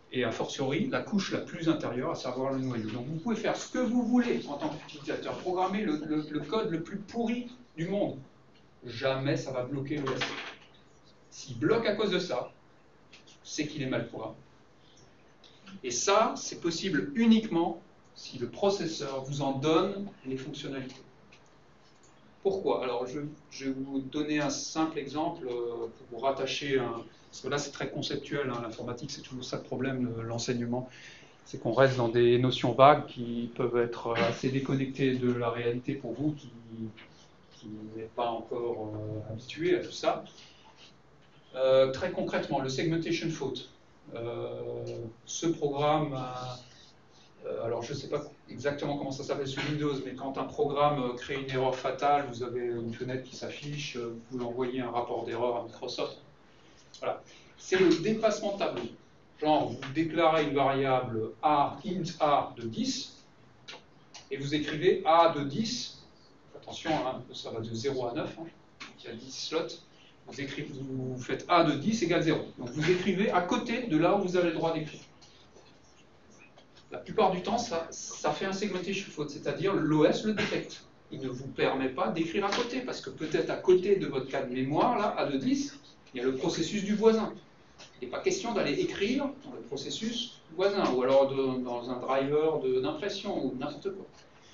et a fortiori la couche la plus intérieure, à savoir le noyau. Donc vous pouvez faire ce que vous voulez en tant qu'utilisateur, programmer le, le, le code le plus pourri du monde. Jamais ça va bloquer l'O S. S'il bloque à cause de ça, c'est qu'il est mal programmé. Et ça, c'est possible uniquement si le processeur vous en donne les fonctionnalités. Pourquoi? Alors, je, je vais vous donner un simple exemple pour vous rattacher un... Parce que là, c'est très conceptuel, hein, l'informatique, c'est toujours ça le problème, l'enseignement. C'est qu'on reste dans des notions vagues qui peuvent être assez déconnectées de la réalité pour vous qui, qui n'êtes pas encore euh, habitué à tout ça. Euh, très concrètement, le segmentation fault. Euh, ce programme, euh, alors je ne sais pas exactement comment ça s'appelle sous Windows, mais quand un programme crée une erreur fatale, vous avez une fenêtre qui s'affiche, vous envoyez un rapport d'erreur à Microsoft. Voilà. C'est le dépassement de tableau. Genre, vous déclarez une variable A, int A de dix, et vous écrivez A de dix, attention, hein, ça va de zéro à neuf, hein, il y a dix slots. Vous, écrivez, vous faites A de dix égale zéro. Donc vous écrivez à côté de là où vous avez le droit d'écrire. La plupart du temps, ça, ça fait un segmentation fault, c'est-à-dire l'O S le détecte. Il ne vous permet pas d'écrire à côté, parce que peut-être à côté de votre cas de mémoire, là, A de dix, il y a le processus du voisin. Il n'est pas question d'aller écrire dans le processus du voisin, ou alors de, dans un driver d'impression, ou n'importe quoi.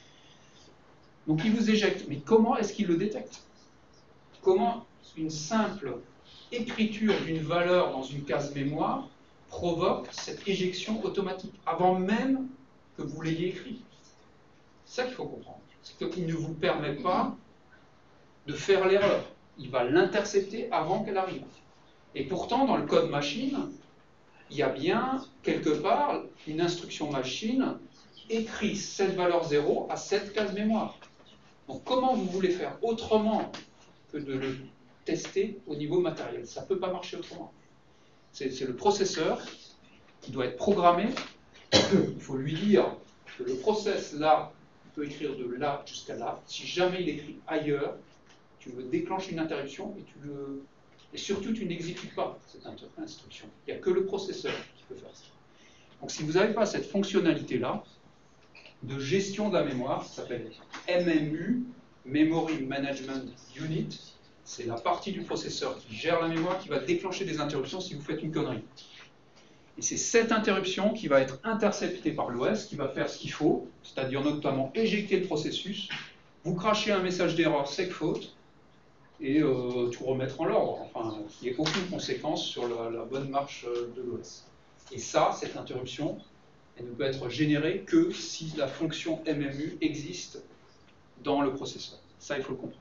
Donc il vous éjecte. Mais comment est-ce qu'il le détecte? Comment une simple écriture d'une valeur dans une case mémoire provoque cette éjection automatique, avant même que vous l'ayez écrit? C'est ça qu'il faut comprendre. C'est qu'il ne vous permet pas de faire l'erreur. Il va l'intercepter avant qu'elle arrive. Et pourtant, dans le code machine, il y a bien, quelque part, une instruction machine écrit cette valeur zéro à cette case mémoire. Donc comment vous voulez faire autrement que de le tester au niveau matériel? Ça ne peut pas marcher autrement. C'est le processeur qui doit être programmé. Il faut lui dire que le process là peut écrire de là jusqu'à là. Si jamais il écrit ailleurs, tu me déclenches une interruption et tu le... Et surtout, tu n'exécutes pas cette instruction. Il n'y a que le processeur qui peut faire ça. Donc si vous n'avez pas cette fonctionnalité-là de gestion de la mémoire, ça s'appelle M M U, Memory Management Unit, c'est la partie du processeur qui gère la mémoire qui va déclencher des interruptions si vous faites une connerie. Et c'est cette interruption qui va être interceptée par l'O S, qui va faire ce qu'il faut, c'est-à-dire notamment éjecter le processus, vous crachez un message d'erreur segfault, et euh, tout remettre en l'ordre, enfin, qu'il n'y ait aucune conséquence sur la, la bonne marche de l'O S. Et ça, cette interruption, elle ne peut être générée que si la fonction M M U existe dans le processeur. Ça, il faut le comprendre.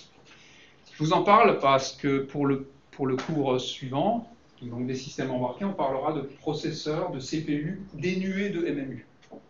Je vous en parle parce que pour le, pour le cours suivant, donc des systèmes embarqués, on parlera de processeurs, de C P U dénués de M M U.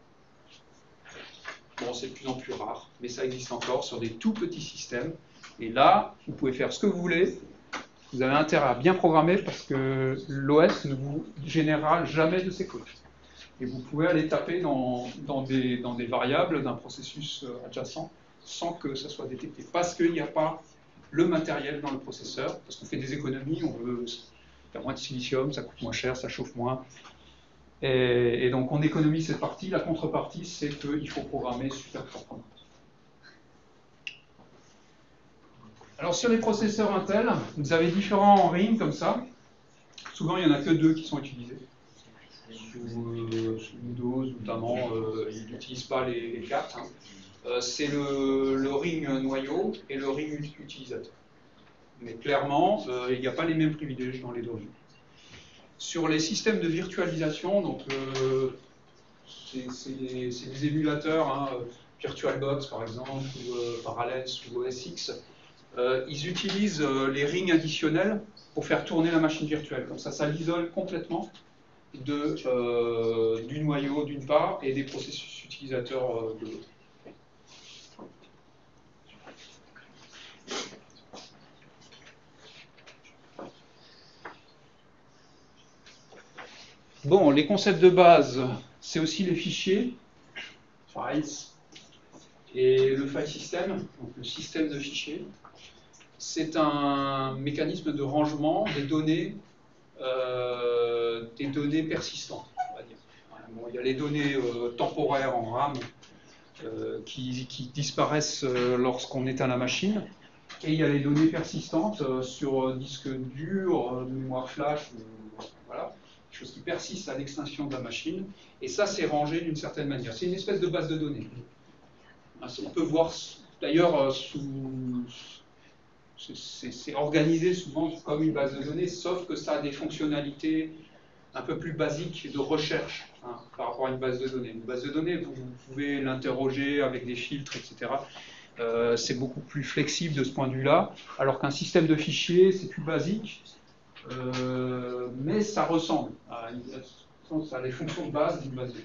Bon, c'est de plus en plus rare, mais ça existe encore sur des tout petits systèmes. Et là, vous pouvez faire ce que vous voulez. Vous avez intérêt à bien programmer parce que l'O S ne vous générera jamais de ces codes. Et vous pouvez aller taper dans, dans, des, dans des variables d'un processus adjacent sans que ça soit détecté. Parce qu'il n'y a pas le matériel dans le processeur, parce qu'on fait des économies, on veut faire moins de silicium, ça coûte moins cher, ça chauffe moins. Et, et donc on économise cette partie. La contrepartie, c'est qu'il faut programmer super proprement. Alors sur les processeurs Intel, vous avez différents rings comme ça. Souvent, il n'y en a que deux qui sont utilisés. Sous, euh, sous Windows, notamment, euh, ils n'utilisent pas les, les quatre. Hein. Euh, C'est le, le ring noyau et le ring utilisateur. Mais clairement, euh, il n'y a pas les mêmes privilèges dans les deux rings. Sur les systèmes de virtualisation, donc euh, c'est des, des émulateurs, hein, VirtualBox par exemple, ou euh, Parallels ou O S X. Euh, ils utilisent euh, les rings additionnels pour faire tourner la machine virtuelle. Comme ça, ça l'isole complètement de, euh, du noyau d'une part et des processus utilisateurs euh, de l'autre. Bon, les concepts de base, c'est aussi les fichiers, files, et le file system, donc le système de fichiers. C'est un mécanisme de rangement des données, euh, des données persistantes, on va Bon, il y a les données euh, temporaires en RAM euh, qui, qui disparaissent euh, lorsqu'on éteint la machine, et il y a les données persistantes euh, sur euh, disque dur, euh, mémoire flash, euh, voilà, des choses qui persistent à l'extinction de la machine, et ça c'est rangé d'une certaine manière. C'est une espèce de base de données. On peut voir d'ailleurs sous... C'est organisé souvent comme une base de données, sauf que ça a des fonctionnalités un peu plus basiques de recherche hein, par rapport à une base de données. Une base de données, vous, vous pouvez l'interroger avec des filtres, et cetera. Euh, c'est beaucoup plus flexible de ce point de vue-là, alors qu'un système de fichiers, c'est plus basique, euh, mais ça ressemble. À une, ça a les fonctions de base d'une base de données.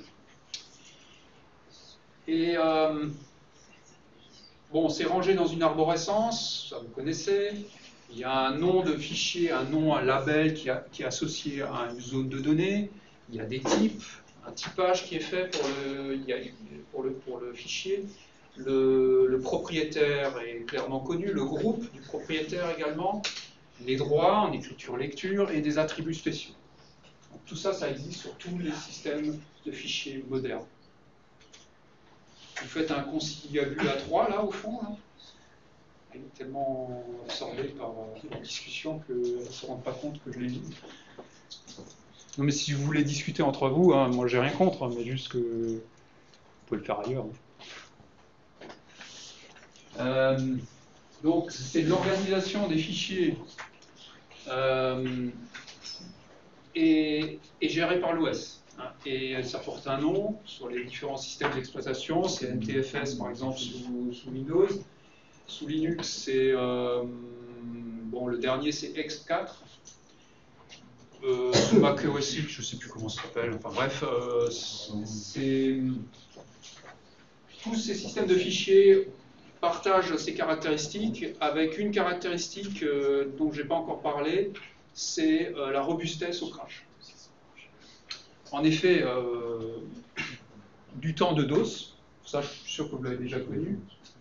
Et... Euh, Bon, c'est rangé dans une arborescence, ça vous connaissez. Il y a un nom de fichier, un nom, un label qui, a, qui est associé à une zone de données. Il y a des types, un typage qui est fait pour le, il y a, pour le, pour le fichier. Le, le propriétaire est clairement connu, le groupe du propriétaire également, les droits en écriture-lecture et des attributs spéciaux. Donc, tout ça, ça existe sur tous les systèmes de fichiers modernes. Vous faites un conciliabule à trois, là, au fond. Là. Elle est tellement absorbée par la discussion qu'elle ne se rend pas compte que je l'ai dit. Non, mais si vous voulez discuter entre vous, hein, moi, j'ai rien contre, hein, mais juste que vous pouvez le faire ailleurs. Hein. Euh, donc, c'est l'organisation des fichiers euh, et, et gérée par l'O S. Et ça porte un nom sur les différents systèmes d'exploitation. C'est N T F S par exemple sous, sous Windows. Sous Linux, c'est euh, bon, le dernier c'est X quatre. Euh, sous Mac O S X, je ne sais plus comment ça s'appelle. Enfin bref, euh, c'est tous ces systèmes de fichiers partagent ces caractéristiques avec une caractéristique euh, dont je n'ai pas encore parlé, c'est euh, la robustesse au crash. En effet, euh, du temps de DOS, ça je suis sûr que vous l'avez déjà connu,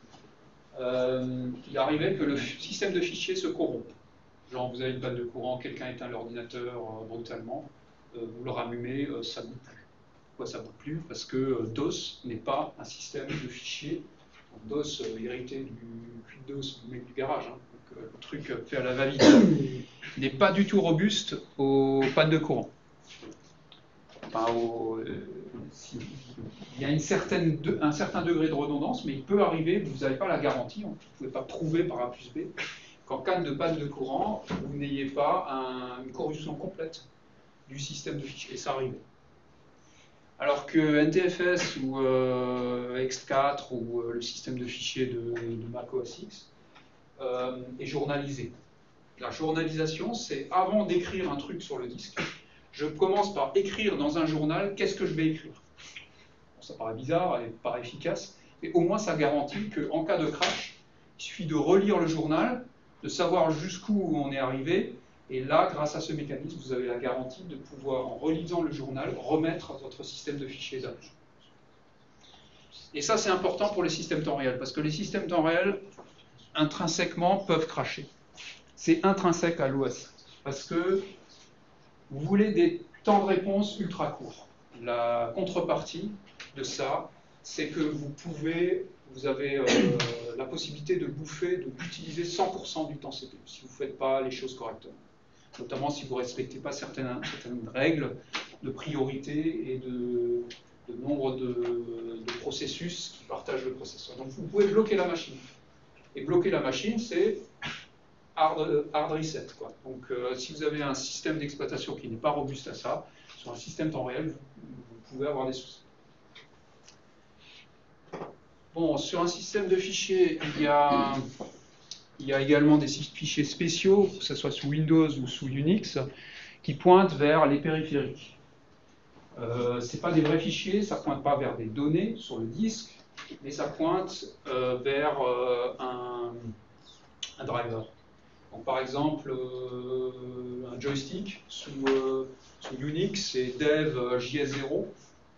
euh, il arrivait que le système de fichiers se corrompt. Genre vous avez une panne de courant, quelqu'un éteint l'ordinateur euh, brutalement, euh, vous le rallumez, euh, ça ne boot plus. Pourquoi ça ne boot plus? Parce que euh, DOS n'est pas un système de fichiers. DOS euh, hérité du puits de DOS du mec du garage, hein. Donc, euh, le truc fait à la va-vite, n'est pas du tout robuste aux pannes de courant. Enfin, au, euh, si, il y a une certaine de, un certain degré de redondance, mais il peut arriver, vous n'avez pas la garantie, vous ne pouvez pas prouver par A plus B, qu'en cas de panne de courant, vous n'ayez pas un, une corruption complète du système de fichiers. Et ça arrive. Alors que N T F S ou euh, X quatre ou euh, le système de fichiers de, de Mac O S X euh, est journalisé. La journalisation, c'est avant d'écrire un truc sur le disque, je commence par écrire dans un journal qu'est-ce que je vais écrire. Bon, ça paraît bizarre et pas efficace, mais au moins ça garantit qu'en cas de crash, il suffit de relire le journal, de savoir jusqu'où on est arrivé, et là, grâce à ce mécanisme, vous avez la garantie de pouvoir, en relisant le journal, remettre votre système de fichiers à jour. Et ça, c'est important pour les systèmes temps réel, parce que les systèmes temps réel, intrinsèquement, peuvent crasher. C'est intrinsèque à l'O S, parce que vous voulez des temps de réponse ultra courts. La contrepartie de ça, c'est que vous pouvez, vous avez euh, la possibilité de bouffer, de d'utiliser cent pour cent du temps C P U, si vous ne faites pas les choses correctement. Notamment si vous ne respectez pas certaines, certaines règles de priorité et de, de nombre de, de processus qui partagent le processeur. Donc vous pouvez bloquer la machine. Et bloquer la machine, c'est hard, hard reset, quoi. Donc euh, si vous avez un système d'exploitation qui n'est pas robuste à ça, sur un système temps réel, vous, vous pouvez avoir des soucis. Bon, sur un système de fichiers, il y a, il y a également des fichiers spéciaux, que ce soit sous Windows ou sous Unix, qui pointent vers les périphériques. Euh, ce n'est pas des vrais fichiers, ça ne pointe pas vers des données sur le disque, mais ça pointe euh, vers euh, un, un driver. Donc, par exemple, euh, un joystick sous, euh, sous Unix, c'est dev J S zéro.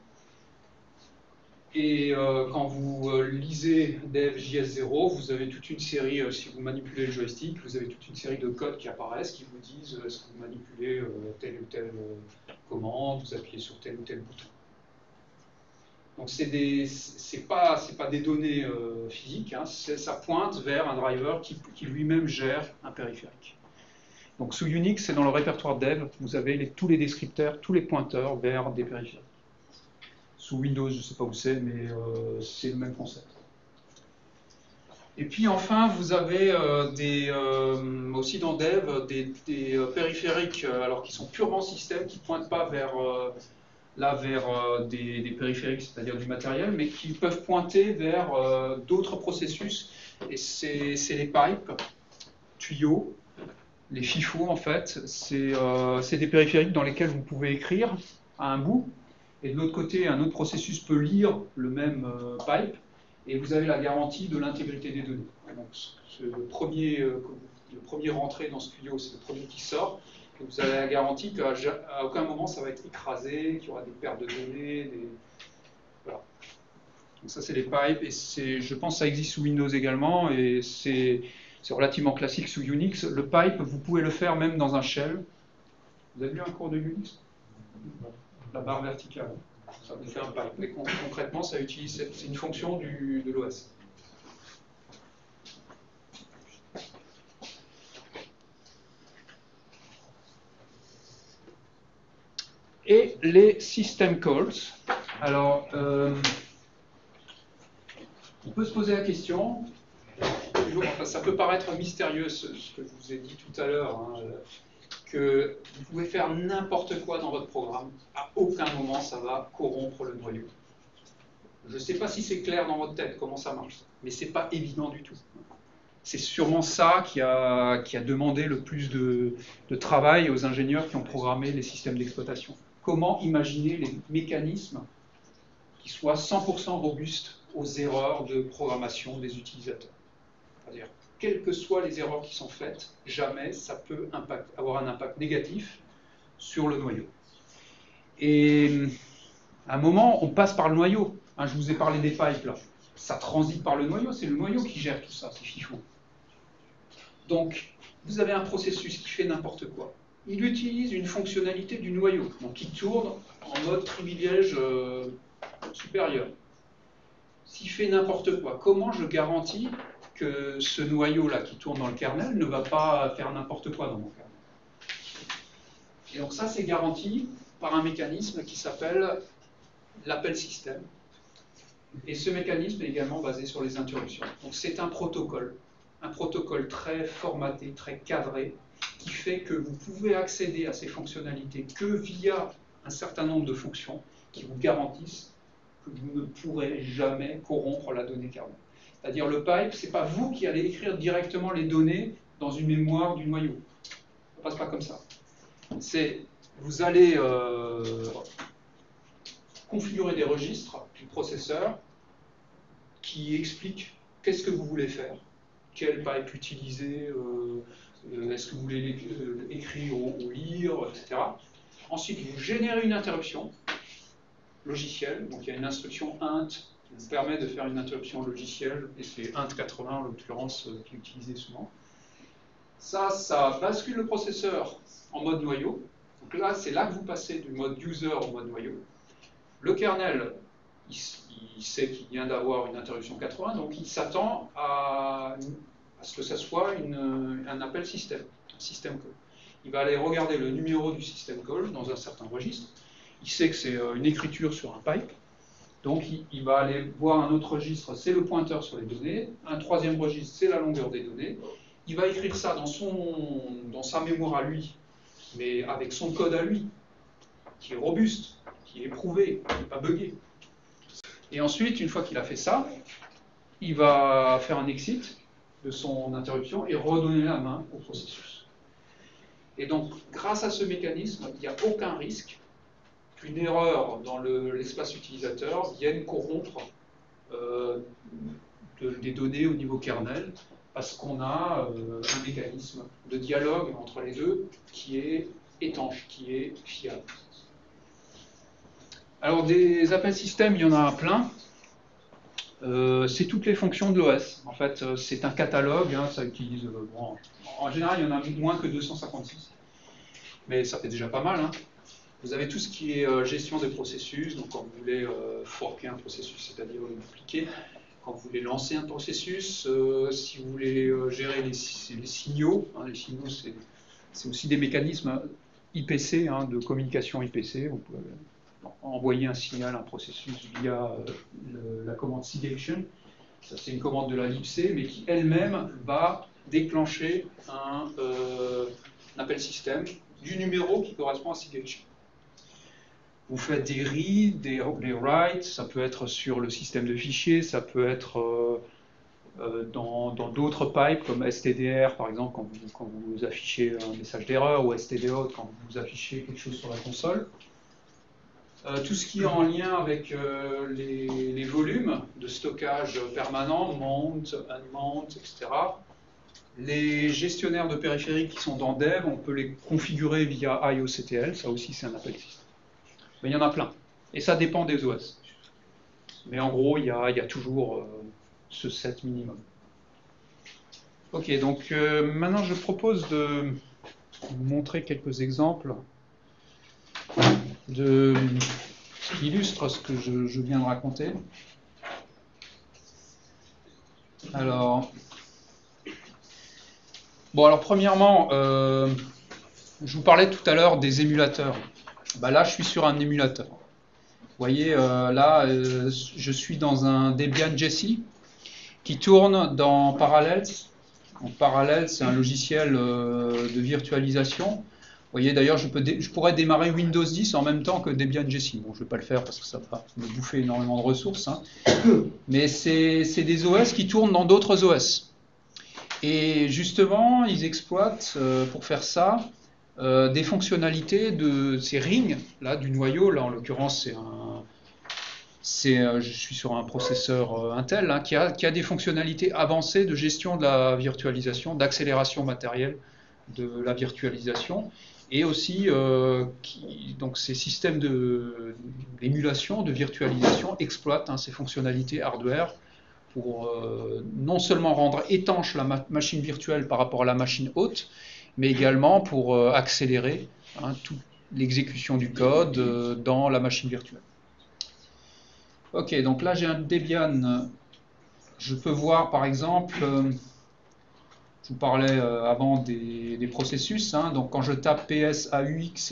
Et euh, quand vous euh, lisez dev J S zéro, vous avez toute une série, euh, si vous manipulez le joystick, vous avez toute une série de codes qui apparaissent, qui vous disent euh, est-ce que vous manipulez euh, telle ou telle euh, commande, vous appuyez sur tel ou tel bouton. Donc c'est des, c'est pas, c'est pas des données euh, physiques, hein, ça pointe vers un driver qui, qui lui-même gère un périphérique. Donc sous Unix, c'est dans le répertoire dev, vous avez les, tous les descripteurs, tous les pointeurs vers des périphériques. Sous Windows, je ne sais pas où c'est, mais euh, c'est le même concept. Et puis enfin, vous avez euh, des, euh, aussi dans Dev des, des euh, périphériques euh, alors, qui sont purement système, qui ne pointent pas vers... Euh, là vers euh, des, des périphériques, c'est-à-dire du matériel, mais qui peuvent pointer vers euh, d'autres processus. Et c'est les pipes, tuyaux, les FIFO en fait. C'est euh, des périphériques dans lesquels vous pouvez écrire à un bout, et de l'autre côté, un autre processus peut lire le même euh, pipe, et vous avez la garantie de l'intégrité des données. Donc, ce, le, premier, euh, le premier rentré dans ce tuyau, c'est le premier qui sort. Vous avez la garantie qu'à aucun moment ça va être écrasé, qu'il y aura des pertes de données. Des... Voilà. Donc ça c'est les pipes, et je pense que ça existe sous Windows également, et c'est relativement classique sous Unix. Le pipe, vous pouvez le faire même dans un shell. Vous avez lu un cours de Unix? La barre verticale, ça vous fait un pipe. Mais concrètement, ça utilise, c'est une fonction du, de l'O S. Et les system calls. Alors, euh, on peut se poser la question, toujours, enfin, ça peut paraître mystérieux ce, ce que je vous ai dit tout à l'heure, hein, que vous pouvez faire n'importe quoi dans votre programme, à aucun moment ça va corrompre le noyau. Je ne sais pas si c'est clair dans votre tête comment ça marche, mais ce n'est pas évident du tout. C'est sûrement ça qui a, qui a demandé le plus de, de travail aux ingénieurs qui ont programmé les systèmes d'exploitation. Comment imaginer les mécanismes qui soient cent pour cent robustes aux erreurs de programmation des utilisateurs. C'est-à-dire, quelles que soient les erreurs qui sont faites, jamais ça peut impact, avoir un impact négatif sur le noyau. Et à un moment, on passe par le noyau. Hein, je vous ai parlé des pipes là. Ça transite par le noyau, c'est le noyau qui gère tout ça, c'est FIFO. Donc, vous avez un processus qui fait n'importe quoi. Il utilise une fonctionnalité du noyau, donc qui tourne en mode privilège euh, supérieur. S'il fait n'importe quoi, comment je garantis que ce noyau-là qui tourne dans le kernel ne va pas faire n'importe quoi dans mon kernel? Et donc ça, c'est garanti par un mécanisme qui s'appelle l'appel système. Et ce mécanisme est également basé sur les interruptions. Donc c'est un protocole, un protocole très formaté, très cadré, qui fait que vous pouvez accéder à ces fonctionnalités que via un certain nombre de fonctions qui vous garantissent que vous ne pourrez jamais corrompre la donnée kernel. C'est-à-dire le pipe, ce n'est pas vous qui allez écrire directement les données dans une mémoire du noyau. Ça ne passe pas comme ça. C'est, vous allez euh, configurer des registres du processeur qui expliquent qu'est-ce que vous voulez faire, quel pipe utiliser, euh, est-ce que vous voulez euh, écrire ou, ou lire, et cetera. Ensuite, vous générez une interruption logicielle, donc il y a une instruction int qui vous permet de faire une interruption logicielle, et c'est int quatre-vingts en l'occurrence euh, qui est utilisé souvent. Ça, ça bascule le processeur en mode noyau. Donc là, c'est là que vous passez du mode user au mode noyau. Le kernel, il, il sait qu'il vient d'avoir une interruption quatre-vingts, donc il s'attend à, à ce que ça soit une, un appel système, un system call. Il va aller regarder le numéro du system call dans un certain registre. Il sait que c'est une écriture sur un pipe. Donc il, il va aller voir un autre registre, c'est le pointeur sur les données. Un troisième registre, c'est la longueur des données. Il va écrire ça dans, son, dans sa mémoire à lui, mais avec son code à lui, qui est robuste, qui est éprouvé, qui n'est pas buggé. Et ensuite, une fois qu'il a fait ça, il va faire un exit de son interruption et redonner la main au processus. Et donc, grâce à ce mécanisme, il n'y a aucun risque qu'une erreur dans l'espace le, utilisateur vienne corrompre euh, de, des données au niveau kernel, parce qu'on a euh, un mécanisme de dialogue entre les deux qui est étanche, qui est fiable. Alors des appels système, il y en a plein. Euh, c'est toutes les fonctions de l'O S. En fait, c'est un catalogue, hein, ça utilise... Euh, bon, en général, il y en a moins que deux cent cinquante-six. Mais ça fait déjà pas mal. Hein. Vous avez tout ce qui est euh, gestion des processus, donc quand vous voulez euh, forker un processus, c'est-à-dire le dupliquer, quand vous voulez lancer un processus, euh, si vous voulez euh, gérer les, les signaux, hein, les signaux c'est aussi des mécanismes I P C, hein, de communication I P C, vous pouvez envoyer un signal à un processus via euh, le, la commande Sigation. Ça, c'est une commande de la libc, mais qui elle-même va déclencher un, euh, un appel système du numéro qui correspond à Sigation. Vous faites des reads, des, des writes, ça peut être sur le système de fichiers, ça peut être euh, euh, dans d'autres pipes comme S T D R, par exemple, quand vous, quand vous affichez un message d'erreur, ou S T D out quand vous affichez quelque chose sur la console. Euh, tout ce qui est en lien avec euh, les, les volumes de stockage permanent, mount, unmount, et cetera. Les gestionnaires de périphériques qui sont dans Dev, on peut les configurer via I O C T L, ça aussi c'est un appel système. Mais il y en a plein, et ça dépend des O S. Mais en gros, il y a, il y a toujours euh, ce set minimum. Ok, donc euh, maintenant je propose de vous montrer quelques exemples de ce qui illustre ce que je, je viens de raconter. Alors, bon, alors premièrement, euh, je vous parlais tout à l'heure des émulateurs. Bah là, je suis sur un émulateur. Vous voyez, euh, là, euh, je suis dans un Debian Jessie qui tourne dans Parallels. Donc, Parallels, c'est un logiciel euh, de virtualisation. Vous voyez, d'ailleurs, je, je pourrais démarrer Windows dix en même temps que Debian Jessie. Bon, je ne vais pas le faire parce que ça va me bouffer énormément de ressources. Hein. Mais c'est des O S qui tournent dans d'autres O S. Et justement, ils exploitent, euh, pour faire ça, euh, des fonctionnalités de ces rings, là, du noyau. Là, en l'occurrence, c'est un... Euh, je suis sur un processeur euh, Intel hein, qui, a, qui a des fonctionnalités avancées de gestion de la virtualisation, d'accélération matérielle de la virtualisation. Et aussi, euh, qui, donc ces systèmes d'émulation, de, de virtualisation exploitent hein, ces fonctionnalités hardware pour euh, non seulement rendre étanche la ma machine virtuelle par rapport à la machine hôte, mais également pour euh, accélérer hein, toute l'exécution du code euh, dans la machine virtuelle. Ok, donc là j'ai un Debian. Je peux voir par exemple... Euh, Je vous parlais euh, avant des, des processus, hein, donc quand je tape P S A U X,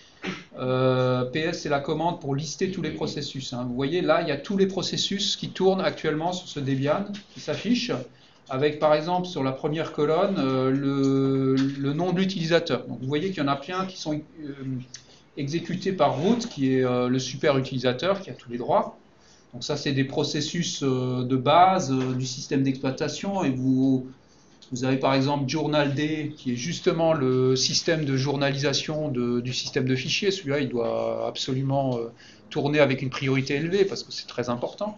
euh, P S c'est la commande pour lister tous les processus. Hein. Vous voyez là, il y a tous les processus qui tournent actuellement sur ce Debian, qui s'affichent, avec par exemple sur la première colonne euh, le, le nom de l'utilisateur. Donc vous voyez qu'il y en a plein qui sont euh, exécutés par root, qui est euh, le super utilisateur, qui a tous les droits. Donc ça c'est des processus euh, de base euh, du système d'exploitation, et vous... Vous avez par exemple JournalD, qui est justement le système de journalisation de, du système de fichiers. Celui-là, il doit absolument euh, tourner avec une priorité élevée, parce que c'est très important.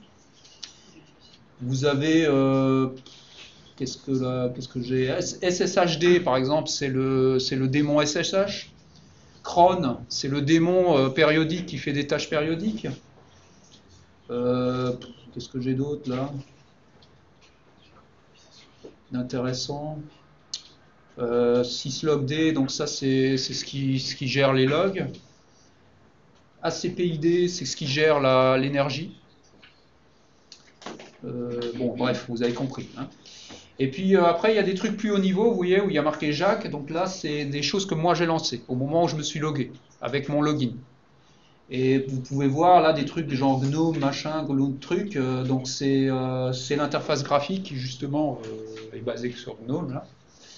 Vous avez, euh, qu'est-ce que, qu'est-ce que j'ai S S H D, par exemple, c'est le, c'est le démon S S H. Cron, c'est le démon euh, périodique qui fait des tâches périodiques. Euh, qu'est-ce que j'ai d'autre, là intéressant. Euh, syslogd, donc ça c'est ce qui, ce qui gère les logs. A C P I D, c'est ce qui gère l'énergie. Euh, bon, bref, vous avez compris. Hein. Et puis euh, après, il y a des trucs plus haut niveau, vous voyez, où il y a marqué Jacques. Donc là, c'est des choses que moi j'ai lancées au moment où je me suis logué, avec mon login. Et vous pouvez voir là des trucs genre GNOME, machin, l'autre truc. Euh, donc c'est euh, l'interface graphique qui justement euh, est basée sur GNOME là.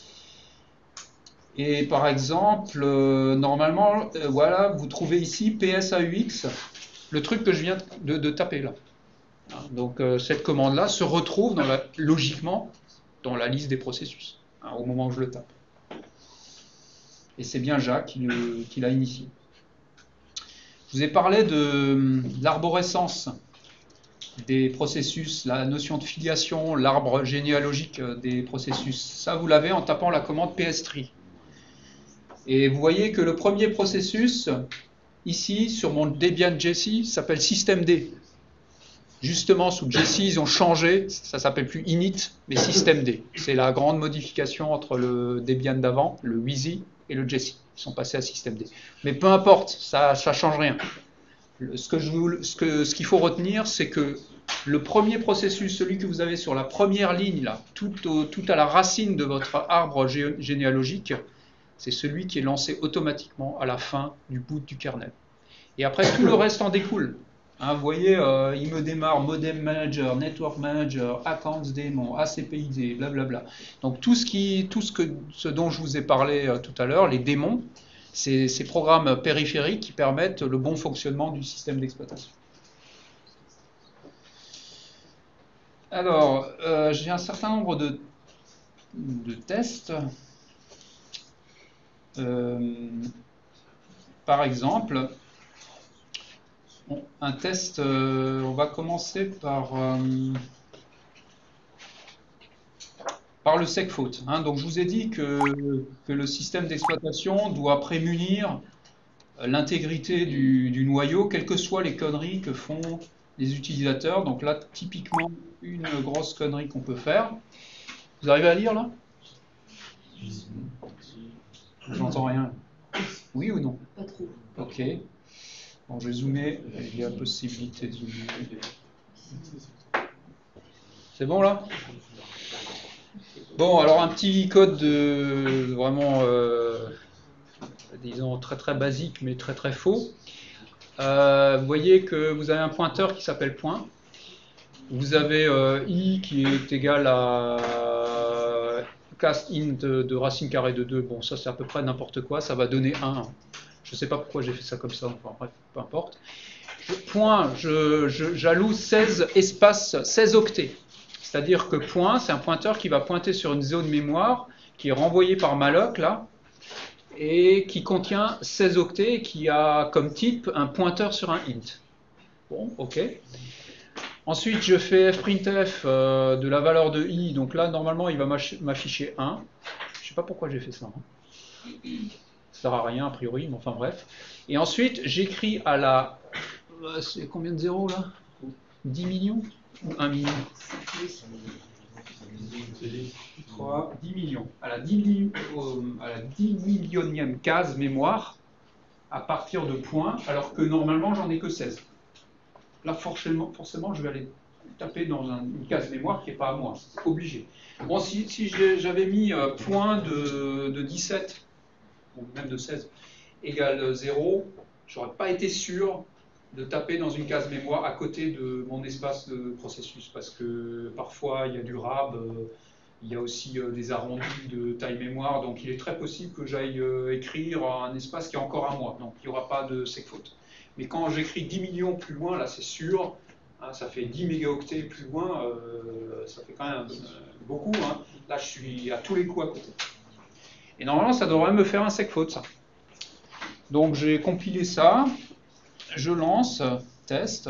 Et par exemple, euh, normalement, euh, voilà, vous trouvez ici P S A U X, le truc que je viens de, de taper là. Donc euh, cette commande là se retrouve dans la, logiquement dans la liste des processus hein, au moment où je le tape. Et c'est bien Jacques qui, qui l'a initié. Je vous ai parlé de, de l'arborescence des processus, la notion de filiation, l'arbre généalogique des processus. Ça, vous l'avez en tapant la commande pstree. Et vous voyez que le premier processus, ici, sur mon Debian Jessie, s'appelle systemd. Justement, sous Jessie, ils ont changé, ça ne s'appelle plus init, mais systemd. C'est la grande modification entre le Debian d'avant, le Wheezy, et le Jessie. Ils sont passés à système D. Mais peu importe, ça ne change rien. Ce que je vous, ce que, ce qu'il faut retenir, c'est que le premier processus, celui que vous avez sur la première ligne, là, tout, au, tout à la racine de votre arbre gé, généalogique, c'est celui qui est lancé automatiquement à la fin du boot du kernel. Et après, tout le reste en découle. Hein, vous voyez, euh, il me démarre Modem Manager, Network Manager, Accounts Daemon, A C P I D, blablabla. Donc tout ce, qui, tout ce, que, ce dont je vous ai parlé euh, tout à l'heure, les démons, c'est ces programmes périphériques qui permettent le bon fonctionnement du système d'exploitation. Alors, euh, j'ai un certain nombre de, de tests. Euh, par exemple, un test, euh, on va commencer par, euh, par le segfault. Hein. Donc je vous ai dit que, que le système d'exploitation doit prémunir l'intégrité du, du noyau, quelles que soient les conneries que font les utilisateurs. Donc là, typiquement, une grosse connerie qu'on peut faire. Vous arrivez à lire là? J'entends rien. Oui ou non? Pas trop. Ok. Bon, je vais zoomer, il y a possibilité de zoomer. C'est bon là? Bon, alors un petit code de vraiment, euh, disons, très très basique, mais très très faux. Euh, vous voyez que vous avez un pointeur qui s'appelle point. Vous avez euh, i qui est égal à cast int de, de racine carrée de deux. Bon, ça c'est à peu près n'importe quoi, ça va donner un. Je ne sais pas pourquoi j'ai fait ça comme ça, enfin bref, peu importe. Je, point, je, je, j'alloue seize espaces, seize octets. C'est-à-dire que point, c'est un pointeur qui va pointer sur une zone mémoire qui est renvoyée par malloc, là, et qui contient seize octets et qui a comme type un pointeur sur un int. Bon, ok. Ensuite, je fais fprintf euh, de la valeur de i, donc là, normalement, il va m'afficher un. Je ne sais pas pourquoi j'ai fait ça. Hein. Ça sert à rien a priori, mais enfin bref. Et ensuite, j'écris à la... C'est combien de zéros là? dix millions ou un million? trois, dix millions. À la dix, millions, euh, à la dix millionième case mémoire, à partir de points, alors que normalement j'en ai que seize. Là, forcément, forcément je vais aller taper dans un, une case mémoire qui n'est pas à moi. C'est obligé. Bon, si, si j'avais mis euh, point de, de dix-sept, ou même de seize, égale zéro, je n'aurais pas été sûr de taper dans une case mémoire à côté de mon espace de processus, parce que parfois il y a du R A B, euh, il y a aussi euh, des arrondis de taille mémoire, donc il est très possible que j'aille euh, écrire un espace qui est encore à moi, donc il n'y aura pas de segfault. Mais quand j'écris dix millions plus loin, là c'est sûr, hein, ça fait dix mégaoctets plus loin, euh, ça fait quand même euh, beaucoup, hein. Là je suis à tous les coups à côté. Et normalement, ça devrait me faire un segfault, ça. Donc, j'ai compilé ça. Je lance, test.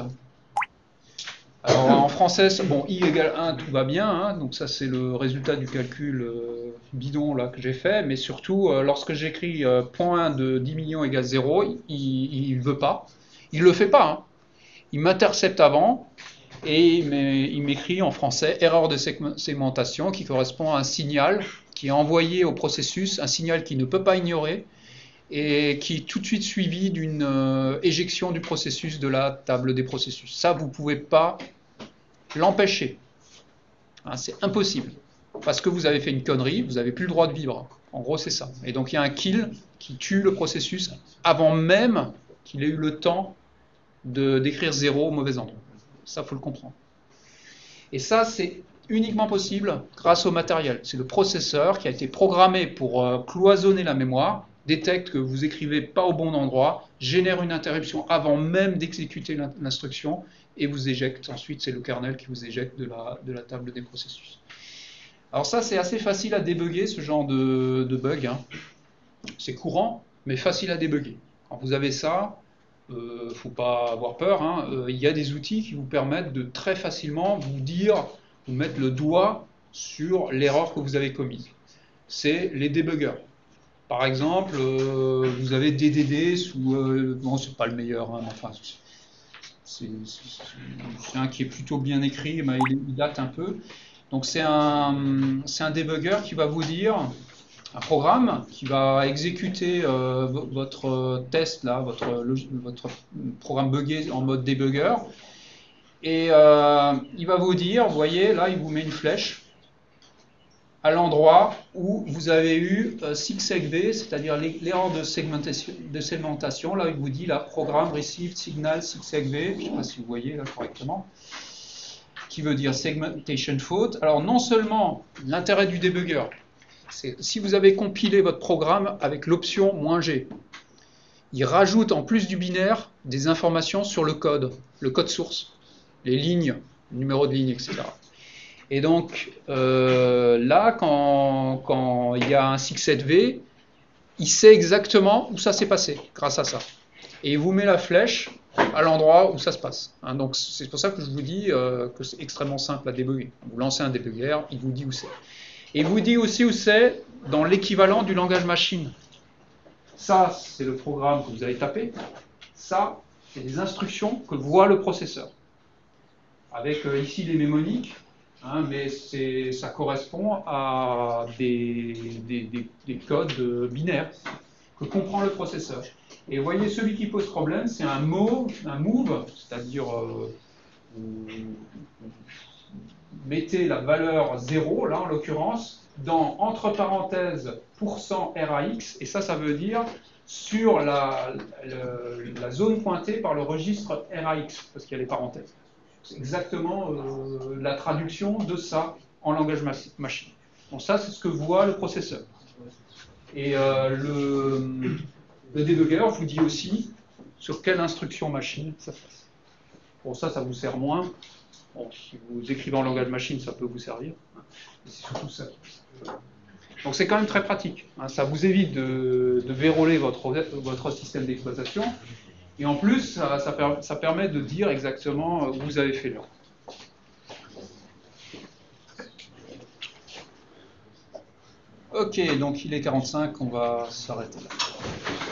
Alors, en français, bon, i égale un, tout va bien. Hein, donc, ça, c'est le résultat du calcul euh, bidon là, que j'ai fait. Mais surtout, euh, lorsque j'écris euh, point de dix millions égale zéro, il ne veut pas. Il ne le fait pas. Hein. Il m'intercepte avant. Et il m'écrit en français erreur de segmentation qui correspond à un signal qui est envoyé au processus, un signal qu'il ne peut pas ignorer et qui est tout de suite suivi d'une euh, éjection du processus de la table des processus. Ça, vous ne pouvez pas l'empêcher. Hein, c'est impossible. Parce que vous avez fait une connerie, vous n'avez plus le droit de vivre. En gros, c'est ça. Et donc, il y a un kill qui tue le processus avant même qu'il ait eu le temps de d'écrire zéro au mauvais endroit. Ça, il faut le comprendre. Et ça, c'est uniquement possible grâce au matériel. C'est le processeur qui a été programmé pour euh, cloisonner la mémoire, détecte que vous écrivez pas au bon endroit, génère une interruption avant même d'exécuter l'instruction et vous éjecte. Ensuite, c'est le kernel qui vous éjecte de la, de la table des processus. Alors ça, c'est assez facile à débugger, ce genre de, de bug. Hein. C'est courant, mais facile à débugger. Quand vous avez ça, il ne faut pas avoir peur. Hein. Euh, il y a des outils qui vous permettent de très facilement vous dire, vous mettre le doigt sur l'erreur que vous avez commise. C'est les débuggers. Par exemple, euh, vous avez D D D sous... Euh, bon, c'est pas le meilleur, hein, enfin, c'est un qui est plutôt bien écrit, mais il, il date un peu. Donc c'est un, c'est un débugger qui va vous dire, un programme qui va exécuter euh, votre test, là, votre, votre programme buggé en mode debugger. Et euh, il va vous dire, vous voyez, là, il vous met une flèche à l'endroit où vous avez eu euh, six segv, c'est-à-dire l'erreur de segmentation, de segmentation. Là, il vous dit, là, programme received signal six segv, je ne sais pas si vous voyez là correctement, qui veut dire segmentation fault. Alors, non seulement l'intérêt du debugger, c'est si vous avez compilé votre programme avec l'option "-g", il rajoute en plus du binaire des informations sur le code, le code source, les lignes, le numéro de ligne, et cetera. Et donc, euh, là, quand, quand il y a un six sept v, il sait exactement où ça s'est passé, grâce à ça. Et il vous met la flèche à l'endroit où ça se passe. Hein, donc, c'est pour ça que je vous dis euh, que c'est extrêmement simple à débugger. Vous lancez un débugger, il vous dit où c'est. Et il vous dit aussi où c'est dans l'équivalent du langage machine. Ça, c'est le programme que vous avez tapé. Ça, c'est les instructions que voit le processeur. Avec euh, ici les mnémoniques. Hein, mais ça correspond à des, des, des, des codes binaires que comprend le processeur. Et vous voyez, celui qui pose problème, c'est un move, un move, c'est-à-dire euh, vous mettez la valeur zéro, là en l'occurrence, dans entre parenthèses pourcent %rax, et ça, ça veut dire sur la, la, la zone pointée par le registre rax, parce qu'il y a les parenthèses. C'est exactement euh, la traduction de ça en langage machine. Donc ça, c'est ce que voit le processeur. Et euh, le, le debugger vous dit aussi sur quelle instruction machine ça se passe. Bon, ça, ça vous sert moins. Bon, si vous écrivez en langage machine, ça peut vous servir. C'est surtout ça. Donc c'est quand même très pratique. Hein. Ça vous évite de, de verrouiller votre, votre système d'exploitation. Et en plus, ça, ça, per, ça permet de dire exactement où vous avez fait l'erreur. Ok, donc il est quarante-cinq, on va s'arrêter là.